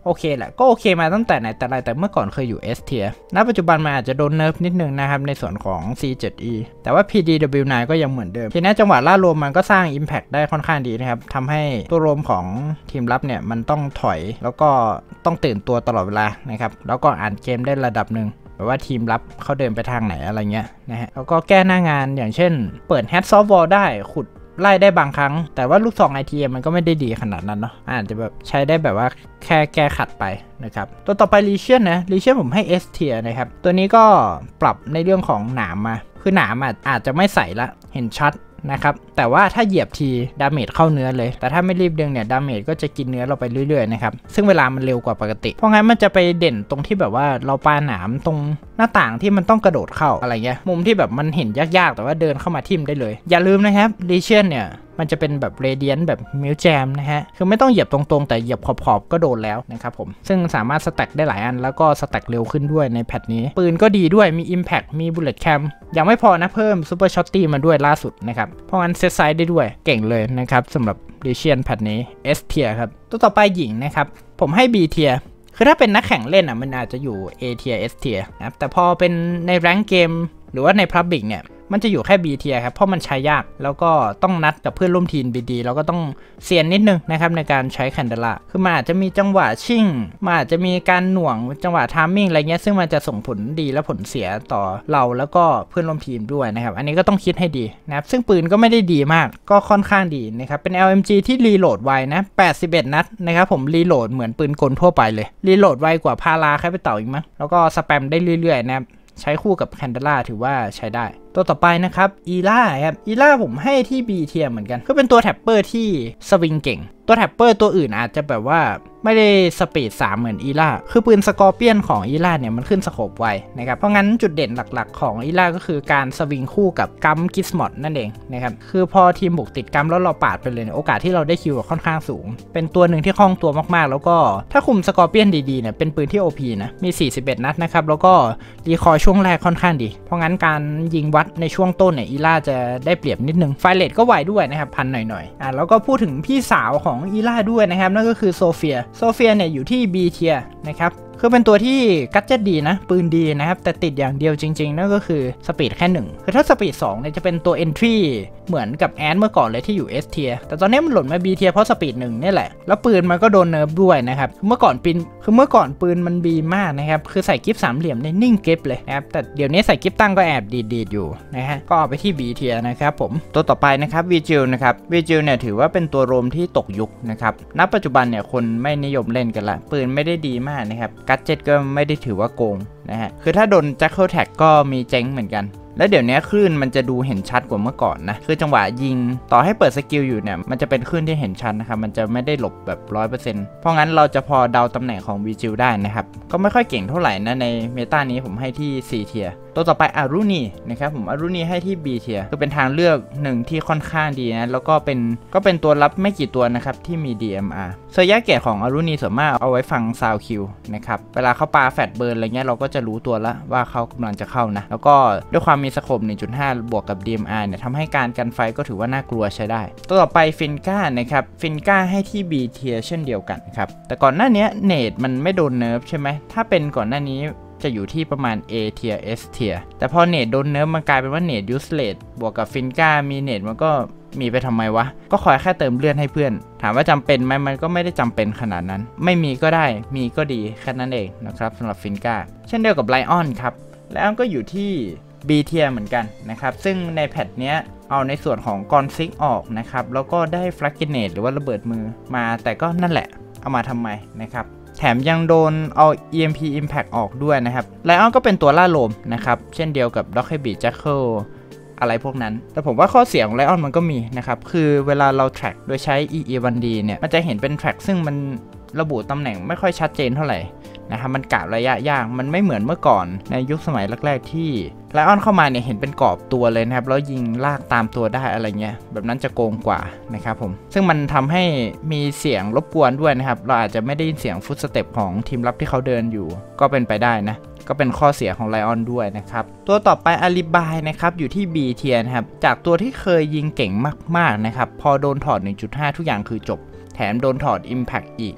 S2: โอเคแหละก็โอเคมาตั้งแต่ไหนแต่ไรแต่เมื่อก่อนเคยอยู่ S tier ณปัจจุบันมันอาจจะโดนเนิร์ฟนิดนึงนะครับในส่วนของ ซี เซเว่น อี แต่ว่า พี ดี ดับเบิลยู ไนน์ ก็ยังเหมือนเดิมทีนี้จังหวะล่ารวมมันก็สร้าง Impact ได้ค่อนข้างดีนะครับทำให้ตัวรวมของทีมรับเนี่ยมันต้องถอยแล้วก็ต้องตื่นตัวตลอดเวลานะครับแล้วก็อ่านเกมได้ระดับหนึ่งแบบว่าทีมรับเขาเดินไปทางไหนอะไรเงี้ยนะฮะแล้วก็แก้หน้างานอย่างเช่นเปิด Head Soft Wall ได้ขุดไล่ได้บางครั้งแต่ว่าลูกซอง ไอ ที เอ็ม มันก็ไม่ได้ดีขนาดนั้นเนาะอาจจะแบบใช้ได้แบบว่าแค่แก้ขัดไปนะครับตัวต่อไป Legion นะ Legion ผมให้ S tier นะครับตัวนี้ก็ปรับในเรื่องของหนามมาคือหนามอาจจะไม่ใส่ละเห็นชัดนะครับแต่ว่าถ้าเหยียบทีดาเมจเข้าเนื้อเลยแต่ถ้าไม่รีบดึงเนี่ยดาเมจก็จะกินเนื้อเราไปเรื่อยๆนะครับซึ่งเวลามันเร็วกว่าปกติเพราะงั้นมันจะไปเด่นตรงที่แบบว่าเราปาหนามตรงหน้าต่างที่มันต้องกระโดดเข้าอะไรเงี้ยมุมที่แบบมันเห็นยากๆแต่ว่าเดินเข้ามาทิ่มได้เลยอย่าลืมนะครับ Legion เนี่ยมันจะเป็นแบบเรเดียนแบบมิวแจมนะฮะคือไม่ต้องเหยียบตรงๆแต่เหยียบขอบๆก็โดนแล้วนะครับผมซึ่งสามารถสแต็กได้หลายอันแล้วก็สแต็กเร็วขึ้นด้วยในแพทนี้ปืนก็ดีด้วยมี Impact มี Bullet Cam ยังไม่พอนะเพิ่ม Super Shotty มาด้วยล่าสุดนะครับเพราะงั้นเซตไซส์ได้ด้วยเก่งเลยนะครับสำหรับ Legion แพทนี้ S tier ครับตัวต่อไปหญิงนะครับผมให้ B tier คือถ้าเป็นนักแข่งเล่นอ่ะมันอาจจะอยู่ A tier S tier นะครับแต่พอเป็นในแรงเกมหรือว่าใน Public เนี่ยมันจะอยู่แค่ B tier ครับเพราะมันใช้ยากแล้วก็ต้องนัดกับเพื่อนร่วมทีมดีๆแล้วก็ต้องเซียนนิดนึงนะครับในการใช้แคนเดล่าคือมันอาจจะมีจังหวะชิ่งมันอาจจะมีการหน่วงจังหวะทามมิ่งอะไรเงี้ยซึ่งมันจะส่งผลดีและผลเสียต่อเราแล้วก็เพื่อนร่วมทีมด้วยนะครับอันนี้ก็ต้องคิดให้ดีนะครับซึ่งปืนก็ไม่ได้ดีมากก็ค่อนข้างดีนะครับเป็น แอล เอ็ม จี ที่รีโหลดไวนะแปดสิบเอ็ดนัดนะครับผมรีโหลดเหมือนปืนกลทั่วไปเลยรีโหลดไวกว่าพาราแค่ไปเต่าอีกมั้งแล้วก็สแปมได้เรื่อยๆนะครับใช้คู่กับแคนเดล่าถือว่าใช้ได้ตัวต่อไปนะครับอีล่าครับอีล่าผมให้ที่ B tier เหมือนกันก็เป็นตัวแท็ปเปอร์ที่สวิงเก่งตัวแท็ปเปอร์ตัวอื่นอาจจะแบบว่าไม่ได้สปีดสามเหมือนอีล่าคือปืนสกอร์เปียนของอีล่าเนี่ยมันขึ้นสโคปไวนะครับเพราะงั้นจุดเด่นหลักๆของอีล่าก็คือการสวิงคู่กับกัมกิสมอดนั่นเองนะครับคือพอทีมบุกติดกัมแล้วเราปาดไปเลยเนี่ยโอกาสที่เราได้คิวค่อนข้างสูงเป็นตัวหนึ่งที่คล่องตัวมากๆแล้วก็ถ้าคุมสกอร์เปียนดีๆเนี่ยเป็นปืนที่ โอ พี นะมีสี่สิบเอ็ดนัดนะครับแล้วก็รีคอร์ช่วงแรกค่อนข้างดีเพราะงั้นการยิงวัดในช่วงต้นเนี่ยอีล่าจะได้เปรียบนิดนึงไฟเลทก็ไวด้วยนะครับพันหน่อยๆอ่ะแล้วก็พูดถึงพี่สาวของอีล่าด้วยนะครับนั่นก็คือโซเฟียโซเฟียเนี่ยอยู่ที่ B tier นะครับคือเป็นตัวที่กัดเจ็ตดีนะปืนดีนะครับแต่ติดอย่างเดียวจริงๆนั่นก็คือสปีดแค่หนึ่งคือถ้าสปีดสองเนี่ยจะเป็นตัว Entry เหมือนกับแอนเมื่อก่อนเลยที่อยู่ S tier แต่ตอนนี้มันหล่นมา B tier เพราะสปีดหนึ่งนี่แหละแล้วปืนมันก็โดนเนิร์ฟด้วยนะครับเมื่อก่อนปืนคือเมื่อก่อนปืนมันบีมากนะครับคือใส่กิฟสามเหลี่ยมในนิ่งกิฟเลยนะครับแต่เดี๋ยวนี้ใส่กิฟตั้งก็แอบดีดๆอยู่นะฮะก็เอาไปที่ B tier นะครับผมตัวต่อไปนะครับวีจิลนะครับวีจิลเนี่ยถือว่าเป็นตัวโรมที่ตกยุคนะครับณปัจจุบันเนี่ยคนไม่นิยมเล่นกันละปืนไม่ได้ดีมากนะครับกัดเจ็ตก็ไม่ได้ถือว่าโกงนะฮะคือถ้าโดนแจ็คเกิลแท็กก็มีเจ๊งเหมือนกันแล้วเดี๋ยวนี้คลื่นมันจะดูเห็นชัดกว่าเมื่อก่อนนะคือจังหวะยิงต่อให้เปิดสกิลอยู่เนี่ยมันจะเป็นคลื่นที่เห็นชัดนะครับมันจะไม่ได้หลบแบบ ร้อยเปอร์เซ็นต์ เพราะงั้นเราจะพอเดาตำแหน่งของวีจิลได้นะครับก็ไม่ค่อยเก่งเท่าไหร่นะในเมตานี้ผมให้ที่ C tier ตัวต่อไปอารุณีนะครับผมอารุณีให้ที่ B tier คือเป็นทางเลือกหนึ่งที่ค่อนข้างดีนะแล้วก็เป็นก็เป็นตัวรับไม่กี่ตัวนะครับที่มี ดี เอ็ม อาร์ เซอร์ยะเกตของอารุณีส่วนมากเอาไว้ฟังซาวคิวนะครับเวลาเขาปาแฟตเบิร์นอะไรเงี้ยเราก็จะรู้ตัวละว่าเขากำลังจะเข้านะแล้วก็ด้วยความมีสโคป หนึ่งจุดห้า บวกกับ ดี เอ็ม อาร์ เนี่ยทำให้การกันไฟก็ถือว่าน่ากลัวใช้ได้ตัวต่อไปฟินก้านะครับฟินก้าให้ที่ B tier เช่นเดียวกันครับแต่ก่อนหน้านี้เนตมันไม่โดนเนิร์ฟใช่ไหมถ้าเป็นก่อนหน้านี้จะอยู่ที่ประมาณ A tier S tier แต่พอเนตโดนเนิร์ฟมันกลายเป็นว่าเนตยูสเลสบวกกับฟินก้ามีเนตมันก็มีไปทำไมวะก็คอยแค่เติมเลือดให้เพื่อนถามว่าจำเป็นไหมมันก็ไม่ได้จำเป็นขนาดนั้นไม่มีก็ได้มีก็ดีแค่นั้นเองนะครับสำหรับฟินก้าเช่นเดียวกับไลออนครับไลออนก็อยู่ที่ B tier เหมือนกันนะครับซึ่งในแพทเนี้ยเอาในส่วนของกอนซิกออกนะครับแล้วก็ได้ฟลักกิเนตหรือว่าระเบิดมือมาแต่ก็นั่นแหละเอามาทำไมนะครับแถมยังโดนเอา อี เอ็ม พี Impact ออกด้วยนะครับไลออนก็เป็นตัวล่าโลมนะครับเช่นเดียวกับด็อกเฮบีแจ็คเกิลอะไรพวกนั้นแต่ผมว่าข้อเสียของไลออนมันก็มีนะครับคือเวลาเรา track โดยใช้ อี อี วัน ดี เนี่ยมันจะเห็นเป็น track ซึ่งมันระบุตำแหน่งไม่ค่อยชัดเจนเท่าไหร่นะครับมันกะระยะยากมันไม่เหมือนเมื่อก่อนในยุคสมัยแรกๆที่ไลออนเข้ามาเนี่ยเห็นเป็นกรอบตัวเลยนะครับแล้วยิงลากตามตัวได้อะไรเงี้ยแบบนั้นจะโกงกว่านะครับผมซึ่งมันทำให้มีเสียงรบกวนด้วยนะครับเราอาจจะไม่ได้ยินเสียงฟุตสเต็ปของทีมรับที่เขาเดินอยู่ก็เป็นไปได้นะก็เป็นข้อเสียของไลออนด้วยนะครับตัวต่อไปอาลีบายนะครับอยู่ที่ B tier นะครับจากตัวที่เคยยิงเก่งมากๆนะครับพอโดนถอด หนึ่งจุดห้า ทุกอย่างคือจบแถมโดนถอด Impact อีก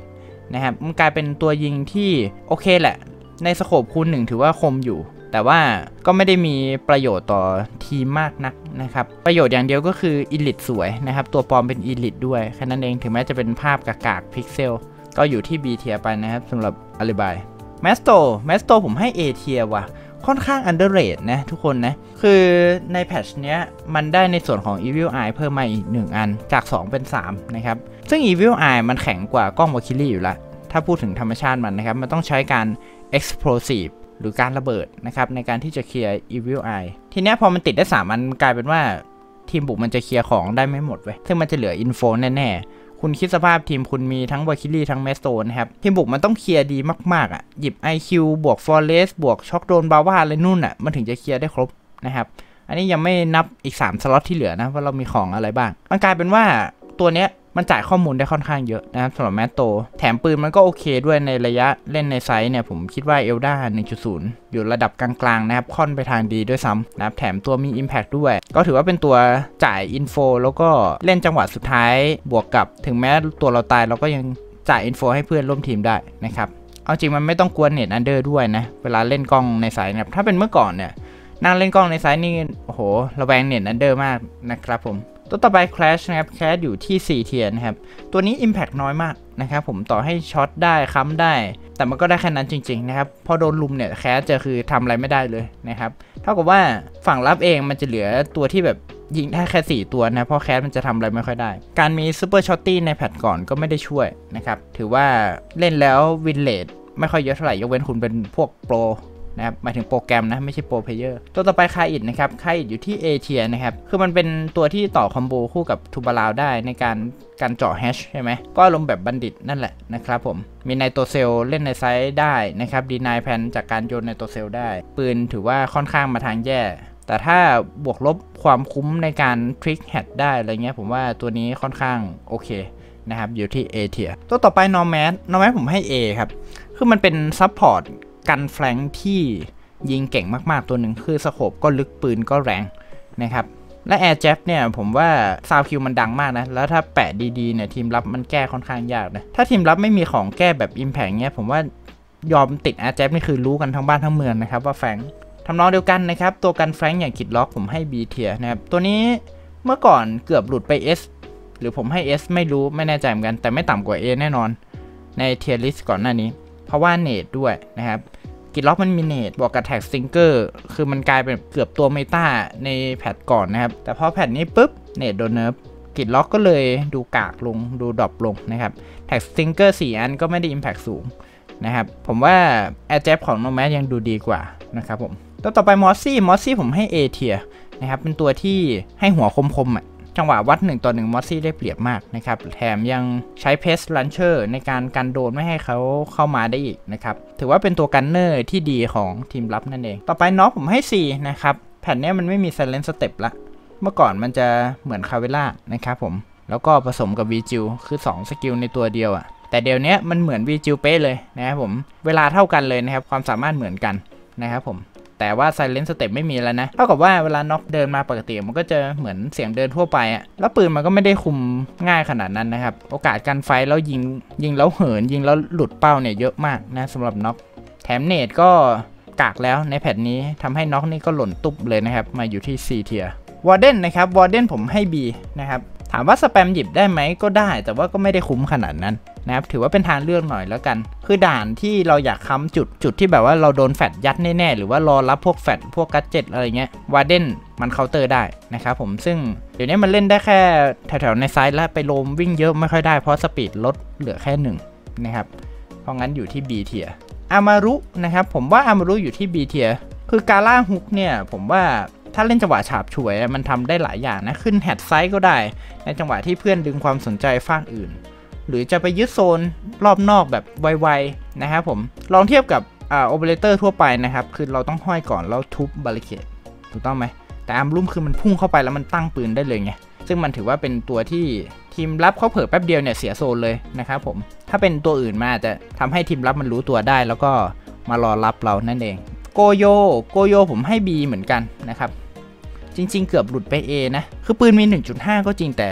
S2: นะครับมันกลายเป็นตัวยิงที่โอเคแหละในสโคปคูณหนึ่งถือว่าคมอยู่แต่ว่าก็ไม่ได้มีประโยชน์ต่อทีมมากนักนะครับประโยชน์อย่างเดียวก็คืออีลิตสวยนะครับตัวปลอมเป็นอีลิตด้วยแค่นั้นเองถึงแม้จะเป็นภาพกากๆพิกเซลก็อยู่ที่ B เทียไปนะครับสำหรับอลิบายแมสโตแมสโตผมให้ A เทียว่ะค่อนข้าง underrated นะทุกคนนะคือในแพทช์เนี้ยมันได้ในส่วนของ Evil Eye เพิ่มมาอีกหนึ่งอันจากสองเป็นสามนะครับซึ่ง Evil Eye มันแข็งกว่ากล้อง Valkyrie อยู่แล้วถ้าพูดถึงธรรมชาติมันนะครับมันต้องใช้การ explosive หรือการระเบิดนะครับในการที่จะเคลียร์ Evil Eye ทีเนี้ยพอมันติดได้สามอันกลายเป็นว่าทีมบุกมันจะเคลียร์ของได้ไม่หมดเว้ยซึ่งมันจะเหลืออินโฟแน่ๆคุณคิดสภาพทีมคุณมีทั้ง Valkyrie ทั้ง Maestro นะครับทีมบุกมันต้องเคลียร์ดีมากๆอ่ะหยิบ ไอ คิว บวก Forest บวกช็อกโดนบาวาอะไรนู่นอ่ะมันถึงจะเคลียร์ได้ครบนะครับอันนี้ยังไม่นับอีกสามสล็อตที่เหลือนะว่าเรามีของอะไรบ้างมันกลายเป็นว่าตัวเนี้ยมันจ่ายข้อมูลได้ค่อนข้างเยอะนะครับสำหรับแมตโตแถมปืนมันก็โอเคด้วยในระยะเล่นในไซส์เนี่ยผมคิดว่าเอลดา หนึ่งจุดศูนย์ อยู่ระดับกลางๆนะครับค่อนไปทางดีด้วยซ้ำนะครับแถมตัวมี Impact ด้วยก็ถือว่าเป็นตัวจ่ายอินโฟแล้วก็เล่นจังหวะสุดท้ายบวกกับถึงแม้ตัวเราตายเราก็ยังจ่ายอินโฟให้เพื่อนร่วมทีมได้นะครับเอาจริงมันไม่ต้องกลัวเน็ตอันเดอร์ด้วยนะเวลาเล่นกล้องในไซส์เนี่ยถ้าเป็นเมื่อก่อนเนี่ยนั่งเล่นกล้องในไซส์นี่โอ้โหระแวงเน็ตอันเดอร์มากนะครับผมตัวต่อไป Clash นะครับ Clash อยู่ที่สี่เทียร์นะครับตัวนี้ Impact น้อยมากนะครับผมต่อให้ช็อตได้ค้ำได้แต่มันก็ได้แค่นั้นจริงๆนะครับพอโดนลุมเนี่ย Clash จะคือทำอะไรไม่ได้เลยนะครับเท่ากับว่าฝั่งรับเองมันจะเหลือตัวที่แบบยิงได้แค่สี่ตัวนะเพราะ Clash มันจะทำอะไรไม่ค่อยได้การมี Super Shotty ในแพทก่อนก็ไม่ได้ช่วยนะครับถือว่าเล่นแล้ววินเลทไม่ค่อยเยอะเท่าไหร่ยกเว้นคุณเป็นพวกโปรนะครับหมายถึงโปรแกรมนะไม่ใช่โปรเพลเยอร์ตัวต่อไปคาอิดนะครับคาอิดอยู่ที่ A เทียร์นะครับคือมันเป็นตัวที่ต่อคอมโบคู่กับทูบาราวได้ในการการเจาะแฮชใช่ไหมก็อารมณ์แบบบัณฑิตนั่นแหละนะครับผมมีไนโตรเซลเล่นในไซส์ได้นะครับดีนายแพนจากการโยนไนโตรเซลได้ปืนถือว่าค่อนข้างมาทางแย่แต่ถ้าบวกลบความคุ้มในการทริกแฮดได้อะไรเงี้ยผมว่าตัวนี้ค่อนข้างโอเคนะครับอยู่ที่ A เทียร์ตัวต่อไปนอร์แมสนอร์แมสผมให้ A ครับคือมันเป็นซัพพอร์ตกันแฟลงที่ยิงเก่งมากๆตัวหนึ่งคือสโคปก็ลึกปืนก็แรงนะครับและแอร์แจ็บเนี่ยผมว่าซาวคิวมันดังมากนะแล้วถ้าแปะดีๆเนี่ยทีมรับมันแก้ค่อนข้างยากนะถ้าทีมรับไม่มีของแก้แบบ Impact เงี้ยผมว่ายอมติดแอร์แจ็บนี่คือรู้กันทั้งบ้านทั้งเมืองนะครับว่าแฟงทำนองเดียวกันนะครับตัวกันแฟงอย่างคิดล็อกผมให้ B เทียร์นะครับตัวนี้เมื่อก่อนเกือบหลุดไป S หรือผมให้ S ไม่รู้ไม่แน่ใจเหมือนกันแต่ไม่ต่ำกว่า A แน่นอนในเทียร์ลิสต์ก่อนหน้านี้เพราะว่าเนตด้วยนะครับกิดล็อกมันมีเนตบวกกับแท็กสติงเกอร์คือมันกลายเป็นเกือบตัวเมตาในแพทก่อนนะครับแต่พอแพทนี้ปุ๊บเนตโดนเนิร์ฟกิดล็อกก็เลยดูกากลงดูดรอปลงนะครับแท็กสติงเกอร์สี่อันก็ไม่ได้ Impact สูงนะครับผมว่าแอร์แจ็บของโนแมสยังดูดีกว่านะครับผมตัวต่อไปมอสซี่มอสซี่ผมให้ A เทียร์นะครับเป็นตัวที่ให้หัวคมๆอ่ะจังหวะวัดหนึ่งต่อหนึ่งมอสซี่ได้เปรียบมากนะครับแถมยังใช้เพสลันเชอร์ในการกันโดนไม่ให้เขาเข้ามาได้อีกนะครับถือว่าเป็นตัวกันเนอร์ที่ดีของทีมรับนั่นเองต่อไปน็อกผมให้ C นะครับแผ่นนี้มันไม่มี Silent Step ละเมื่อก่อนมันจะเหมือนคาเวล่านะครับผมแล้วก็ผสมกับวีจิลคือสองสกิลในตัวเดียวอ่ะแต่เดี๋ยวนี้มันเหมือนวีจิลเป๊ะเลยนะครับผมเวลาเท่ากันเลยนะครับความสามารถเหมือนกันนะครับผมแต่ว่า Silent Step ไม่มีแล้วนะเท่ากับว่าเวลาน็อกเดินมาปกติมันก็จะเหมือนเสียงเดินทั่วไปอ่ะแล้วปืนมันก็ไม่ได้คุมง่ายขนาดนั้นนะครับโอกาสการไฟแล้วยิงยิงแล้วเหินยิงแล้วหลุดเป้าเนี่ยเยอะมากนะสำหรับน็อกแถมเนตก็กากแล้วในแพทนี้ทำให้น็อกนี่ก็หล่นตุบเลยนะครับมาอยู่ที่ C เทียร์วอร์เดนนะครับวอร์เดนผมให้ B นะครับถามว่าสแปมหยิบได้ไหมก็ได้แต่ว่าก็ไม่ได้คุ้มขนาดนั้นนะครับถือว่าเป็นทางเลือกหน่อยแล้วกันคือด่านที่เราอยากค้ำจุดจุดที่แบบว่าเราโดนแฟดยัดแน่ๆหรือว่ารอรับพวกแฟดพวกกัดเจ็ตอะไรเงี้ยวาร์เดนมันเคาน์เตอร์ได้นะครับผมซึ่งเดี๋ยวนี้มันเล่นได้แค่แถวๆในไซด์แล้วไปโลมวิ่งเยอะไม่ค่อยได้เพราะสปีดลดเหลือแค่หนึ่งนะครับเพราะงั้นอยู่ที่ B เทียร์อามารุนะครับผมว่าอามารุอยู่ที่ B เทียร์คือกาล่าฮุกเนี่ยผมว่าถ้าเล่นจังหวะฉาบฉวยมันทำได้หลายอย่างนะขึ้นแฮดไซด์ก็ได้ในจังหวะที่เพื่อนดึงความสนใจฝั่งอื่นหรือจะไปยึดโซนรอบนอกแบบไวๆนะครับผมลองเทียบกับอ่าโอเปอเรเตอร์ทั่วไปนะครับคือเราต้องห้อยก่อนแล้วทุบบาริเคดถูกต้องไหมแต่อาร์มลุ่มคือมันพุ่งเข้าไปแล้วมันตั้งปืนได้เลยไงซึ่งมันถือว่าเป็นตัวที่ทีมรับเขาเผลอแป๊บเดียวเนี่ยเสียโซนเลยนะครับผมถ้าเป็นตัวอื่นมาจะทำให้ทีมรับมันรู้ตัวได้แล้วก็มารอรับเรานั่นเองโกโยโกโยผมให้ B เหมือนกันนะครับจริงๆเกือบหลุดไป A นะคือปืนมี หนึ่งจุดห้า ก็จริงแต่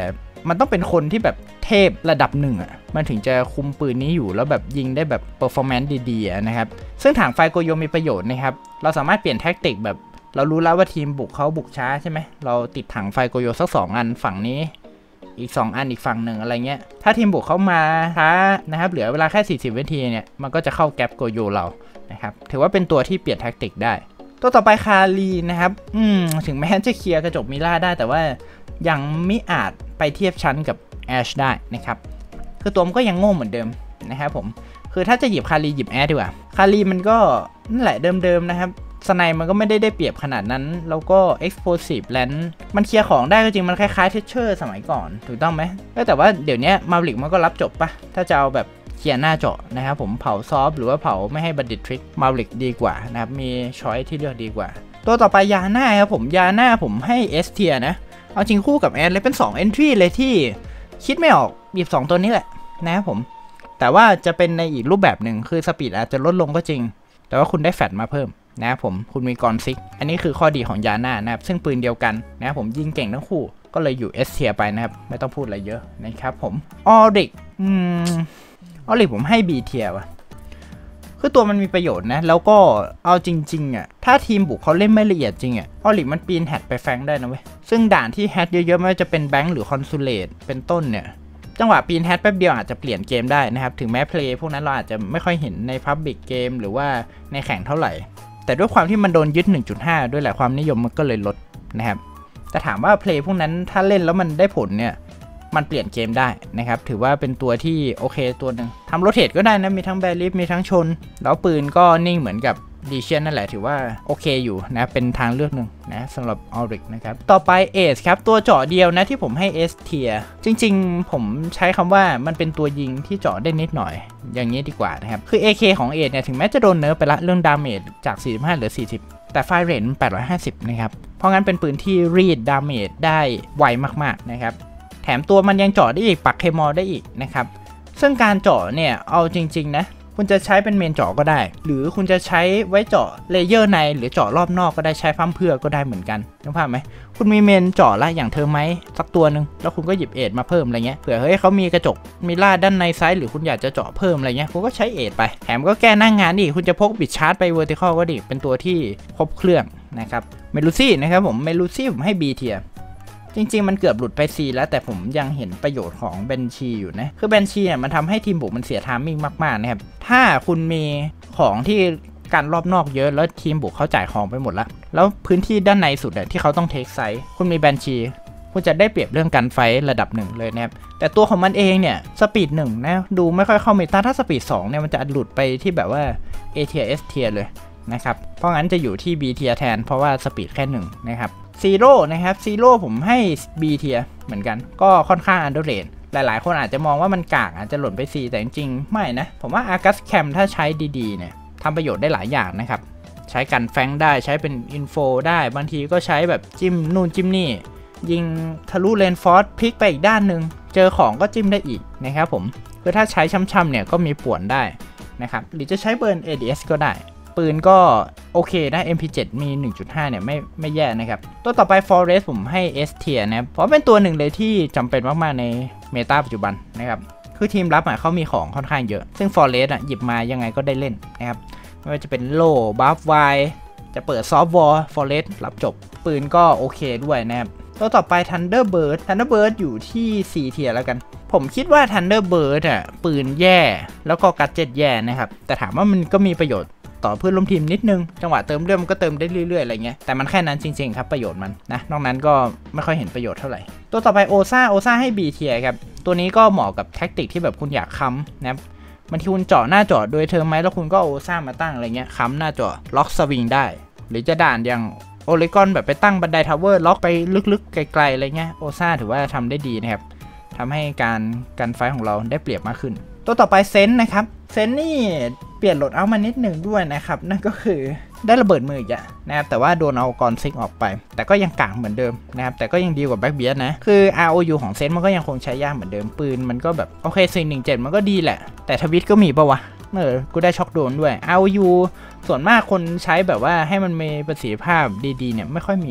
S2: มันต้องเป็นคนที่แบบเทพระดับหนึ่งอ่ะมันถึงจะคุมปืนนี้อยู่แล้วแบบยิงได้แบบเปอร์ฟอร์แมนซ์ดีๆนะครับซึ่งถังไฟโกโยมีประโยชน์นะครับเราสามารถเปลี่ยนแท็กติกแบบเรารู้แล้วว่าทีมบุกเขาบุกช้าใช่ไหมเราติดถังไฟโกโยสักสองอันฝั่งนี้อีกสองอันอีกฝั่งหนึ่งอะไรเงี้ยถ้าทีมบุกเข้ามาช้านะครับเหลือเวลาแค่สี่สิบวินาทีเนี่ยมันก็จะเข้าแก๊ปโกโยเรานะครับถือว่าเป็นตัวที่เปลี่ยนแท็กติกได้ตัวต่อไปคารีนะครับอืมถึงแม้จะเคลียร์กระจกมิล่าได้แต่ว่ายังไม่อาจไปเทียบชั้นกับแอชได้นะครับคือตัวมันก็ยังโง่เหมือนเดิมนะครับผมคือถ้าจะหยิบคารีหยิบแอชดีกว่าคารีมันก็นั่นแหละเดิมๆนะครับสไนมันก็ไม่ได้ได้เปรียบขนาดนั้นแล้วก็ explosive land มันเคลียร์ของได้ก็จริงมันคล้ายๆเทเชอร์สมัยก่อนถูกต้องไหมแต่ว่าเดี๋ยวนี้มาริกมันก็รับจบปะถ้าจะเอาแบบเคลียร์หน้าเจาะนะครับผมเผาซอฟหรือว่าเผาไม่ให้บัณฑิตทริกมาริกดีกว่านะครับมีช้อยที่เลือกดีกว่าตัวต่อไปยาหน้าครับผมยาหน้าผมให้ S เทียนะเอาจริงคู่กับแอดเลยเป็นสอง entry เลยที่คิดไม่ออกหยิบสองตัวนี้แหละนะครับผมแต่ว่าจะเป็นในอีกรูปแบบหนึ่งคือสปีดอาจจะลดลงก็จริงแต่ว่าคุณได้แฟตมาเพิ่มนะครับผมคุณมีกรซิกอันนี้คือข้อดีของยาน่านะครับซึ่งปืนเดียวกันนะครับผมยิงเก่งทั้งคู่ก็เลยอยู่ S เทียไปนะครับไม่ต้องพูดอะไรเยอะนะครับผมออริกอืมออริกผมให้ B เทียว่ะคือตัวมันมีประโยชน์นะแล้วก็เอาจริงๆอ่ะถ้าทีมบุกเขาเล่นไม่ละเอียดจริงอ่ะออริกมันปีนแฮตไปแฟงได้นะเว้ยซึ่งด่านที่แฮตเยอะๆไม่ว่าจะเป็นแบงค์หรือคอนซูเลตเป็นต้นเนี่ยจังหวะปีนแฮตแป๊บเดียวอาจจะเปลี่ยนเกมได้นะครับถึงแม้เพลย์พวกนั้นเราอาจจะไม่ค่อยเห็นใน Public เกมหรือว่าในแข่งเท่าไหร่แต่ด้วยความที่มันโดนยึด หนึ่งจุดห้า ด้วยแหละความนิยมมันก็เลยลดนะครับแต่ถามว่าเพลย์พวกนั้นถ้าเล่นแล้วมันได้ผลเนี่ยมันเปลี่ยนเกมได้นะครับถือว่าเป็นตัวที่โอเคตัวหนึ่งทำโรเทตก็ได้นะมีทั้งแบริฟมีทั้งชนแล้วปืนก็นิ่งเหมือนกับดีเชียนนั่นแหละถือว่าโอเคอยู่นะเป็นทางเลือกหนึ่งนะสำหรับออริกนะครับต่อไปเอสครับตัวเจาะเดียวนะที่ผมให้ S เทียจริงๆผมใช้คำว่ามันเป็นตัวยิงที่เจาะได้นิดหน่อยอย่างนี้ดีกว่านะครับคือ เอ เค ของเอสเนี่ยถึงแม้จะโดนเนิร์ฟไปละเรื่องดาเมจจากสี่สิบห้าเหลือสี่สิบแต่ไฟเรทมันแปดร้อยห้าสิบนะครับเพราะงั้นเป็นปืนที่รีดดาเมจได้ไวมากๆนะครับแถมตัวมันยังเจาะได้อีกปักเคมอลได้อีกนะครับซึ่งการเจาะเนี่ยเอาจริงๆนะคุณจะใช้เป็นเมนเจาะก็ได้หรือคุณจะใช้ไว้เจาะเลเยอร์ในหรือเจาะรอบนอกก็ได้ใช้พั่มเพื่อก็ได้เหมือนกันนึกภาพไหมคุณมีเมนเจาะละอย่างเธอไหมสักตัวหนึ่งแล้วคุณก็หยิบเอทมาเพิ่มอะไรเงี้ยเผื่อเฮ้ยเขามีกระจกมีล่าด้านในซ้ายหรือคุณอยากจะเจาะเพิ่มอะไรเงี้ยคุณก็ใช้เอทไปแถมก็แก้หน้างงานดิคุณจะพกบิดชาร์จไปเวอร์ติคอลก็ดิเป็นตัวที่ครบเครื่องนะครับเมลูซี่นะครับผมเมลูซี่ผมให้ B เทียจริงๆมันเกือบหลุดไป C แล้วแต่ผมยังเห็นประโยชน์ของเบนชีอยู่นะคือเบนชีเนี่ยมันทำให้ทีมบุกมันเสียไทมิ่งมากๆนะครับถ้าคุณมีของที่การรอบนอกเยอะแล้วทีมบุกเขาจ่ายของไปหมดแล้วแล้วพื้นที่ด้านในสุดที่เขาต้องเทคไซส์คุณมีเบนชีคุณจะได้เปรียบเรื่องการไฟระดับหนึ่งเลยนะครับแต่ตัวของมันเองเนี่ยสปีดหนึ่งนะดูไม่ค่อยเข้าเมตาถ้าสปีดสองเนี่ยมันจะหลุดไปที่แบบว่า A เทีย S เทียเลยนะครับเพราะงั้นจะอยู่ที่ B เทียแทนเพราะว่าสปีดแค่หนึ่งนะครับซีโร่นะครับซีโร่ผมให้ B เทียเหมือนกันก็ค่อนข้างอันเดอร์เรทหลายๆคนอาจจะมองว่ามันกากอาจจะหล่นไป C แต่จริงๆไม่นะผมว่าอากัสแคมถ้าใช้ดีๆเนี่ยทำประโยชน์ได้หลายอย่างนะครับใช้กันแฟงได้ใช้เป็นอินโฟได้บางทีก็ใช้แบบจิ้มนู่นจิ้มนี่ยิงทะลุเลนฟอร์สพลิกไปอีกด้านหนึ่งเจอของก็จิ้มได้อีกนะครับผมคือถ้าใช้ช่ำๆเนี่ยก็มีป่วนได้นะครับหรือจะใช้เบิร์น เอ ดี เอส ก็ได้ปืนก็โอเคนะ เอ็ม พี เซเว่น มี หนึ่งจุดห้า เนี่ยไม่ไม่แย่นะครับตัวต่อไป Forest ผมให้ S เทียนะเพราะเป็นตัวหนึ่งเลยที่จำเป็นมากๆในเมตาปัจจุบันนะครับคือทีมรับอ่ะเขามีของค่อนข้างเยอะซึ่ง Forest อ่ะหยิบมายังไงก็ได้เล่นนะครับไม่ว่าจะเป็นโล่บัฟไวจะเปิดซอฟต์วอล Forest รับจบปืนก็โอเคด้วยนะครับตัวต่อไป Thunderbird Thunderbird อยู่ที่ C เทียแล้วกันผมคิดว่า Thunderbird อ่ะปืนแย่แล้วก็กัดเจ็ตแย่นะครับแต่ถามว่ามันก็มีประโยชน์ต่อเพื่อนร่วมทีมนิดนึงจังหวะเติมเลือดมันก็เติมได้เรื่อยๆอะไรเงี้ยแต่มันแค่นั้นจริงๆครับประโยชน์มันนะนอกนั้นก็ไม่ค่อยเห็นประโยชน์เท่าไหร่ตัวต่อไปโอซ่าโอซ่าให้ B เทียครับตัวนี้ก็เหมาะกับแท็กติกที่แบบคุณอยากค้ำนะครับบางทีคุณเจาะหน้าเจาะโดยเทอมไหมแล้วคุณก็โอซ่ามาตั้งอะไรเงี้ยค้ำหน้าเจาะล็อกสวิงได้หรือจะด่านอย่างโอเลกอนแบบไปตั้งบันไดทาวเวอร์ล็อกไปลึกๆไกลๆอะไรเงี้ยโอซ่าถือว่าทำได้ดีนะครับทำให้การการไฟของเราได้เปรียบมากขึ้นตัวต่อไปเซนต์นะครับเซนต์นี่เปลี่ยนโหลดเอามานิดหนึ่งด้วยนะครับนั่นก็คือได้ระเบิดมืออีกอะนะครับแต่ว่าโดนเอากรซิกออกไปแต่ก็ยังกากเหมือนเดิมนะครับแต่ก็ยังดีกว่าแบ็คเบียร์นะคือ อาร์ โอ ยู ของเซนต์มันก็ยังคงใช้ยากเหมือนเดิมปืนมันก็แบบโอเคสี่หนึ่งเจ็ดมันก็ดีแหละแต่ทวิตก็มีปะวะเออกูได้ช็อกโดนด้วย อาร์ โอ ยู ส่วนมากคนใช้แบบว่าให้มันมีประสิทธิภาพดีๆเนี่ยไม่ค่อยมี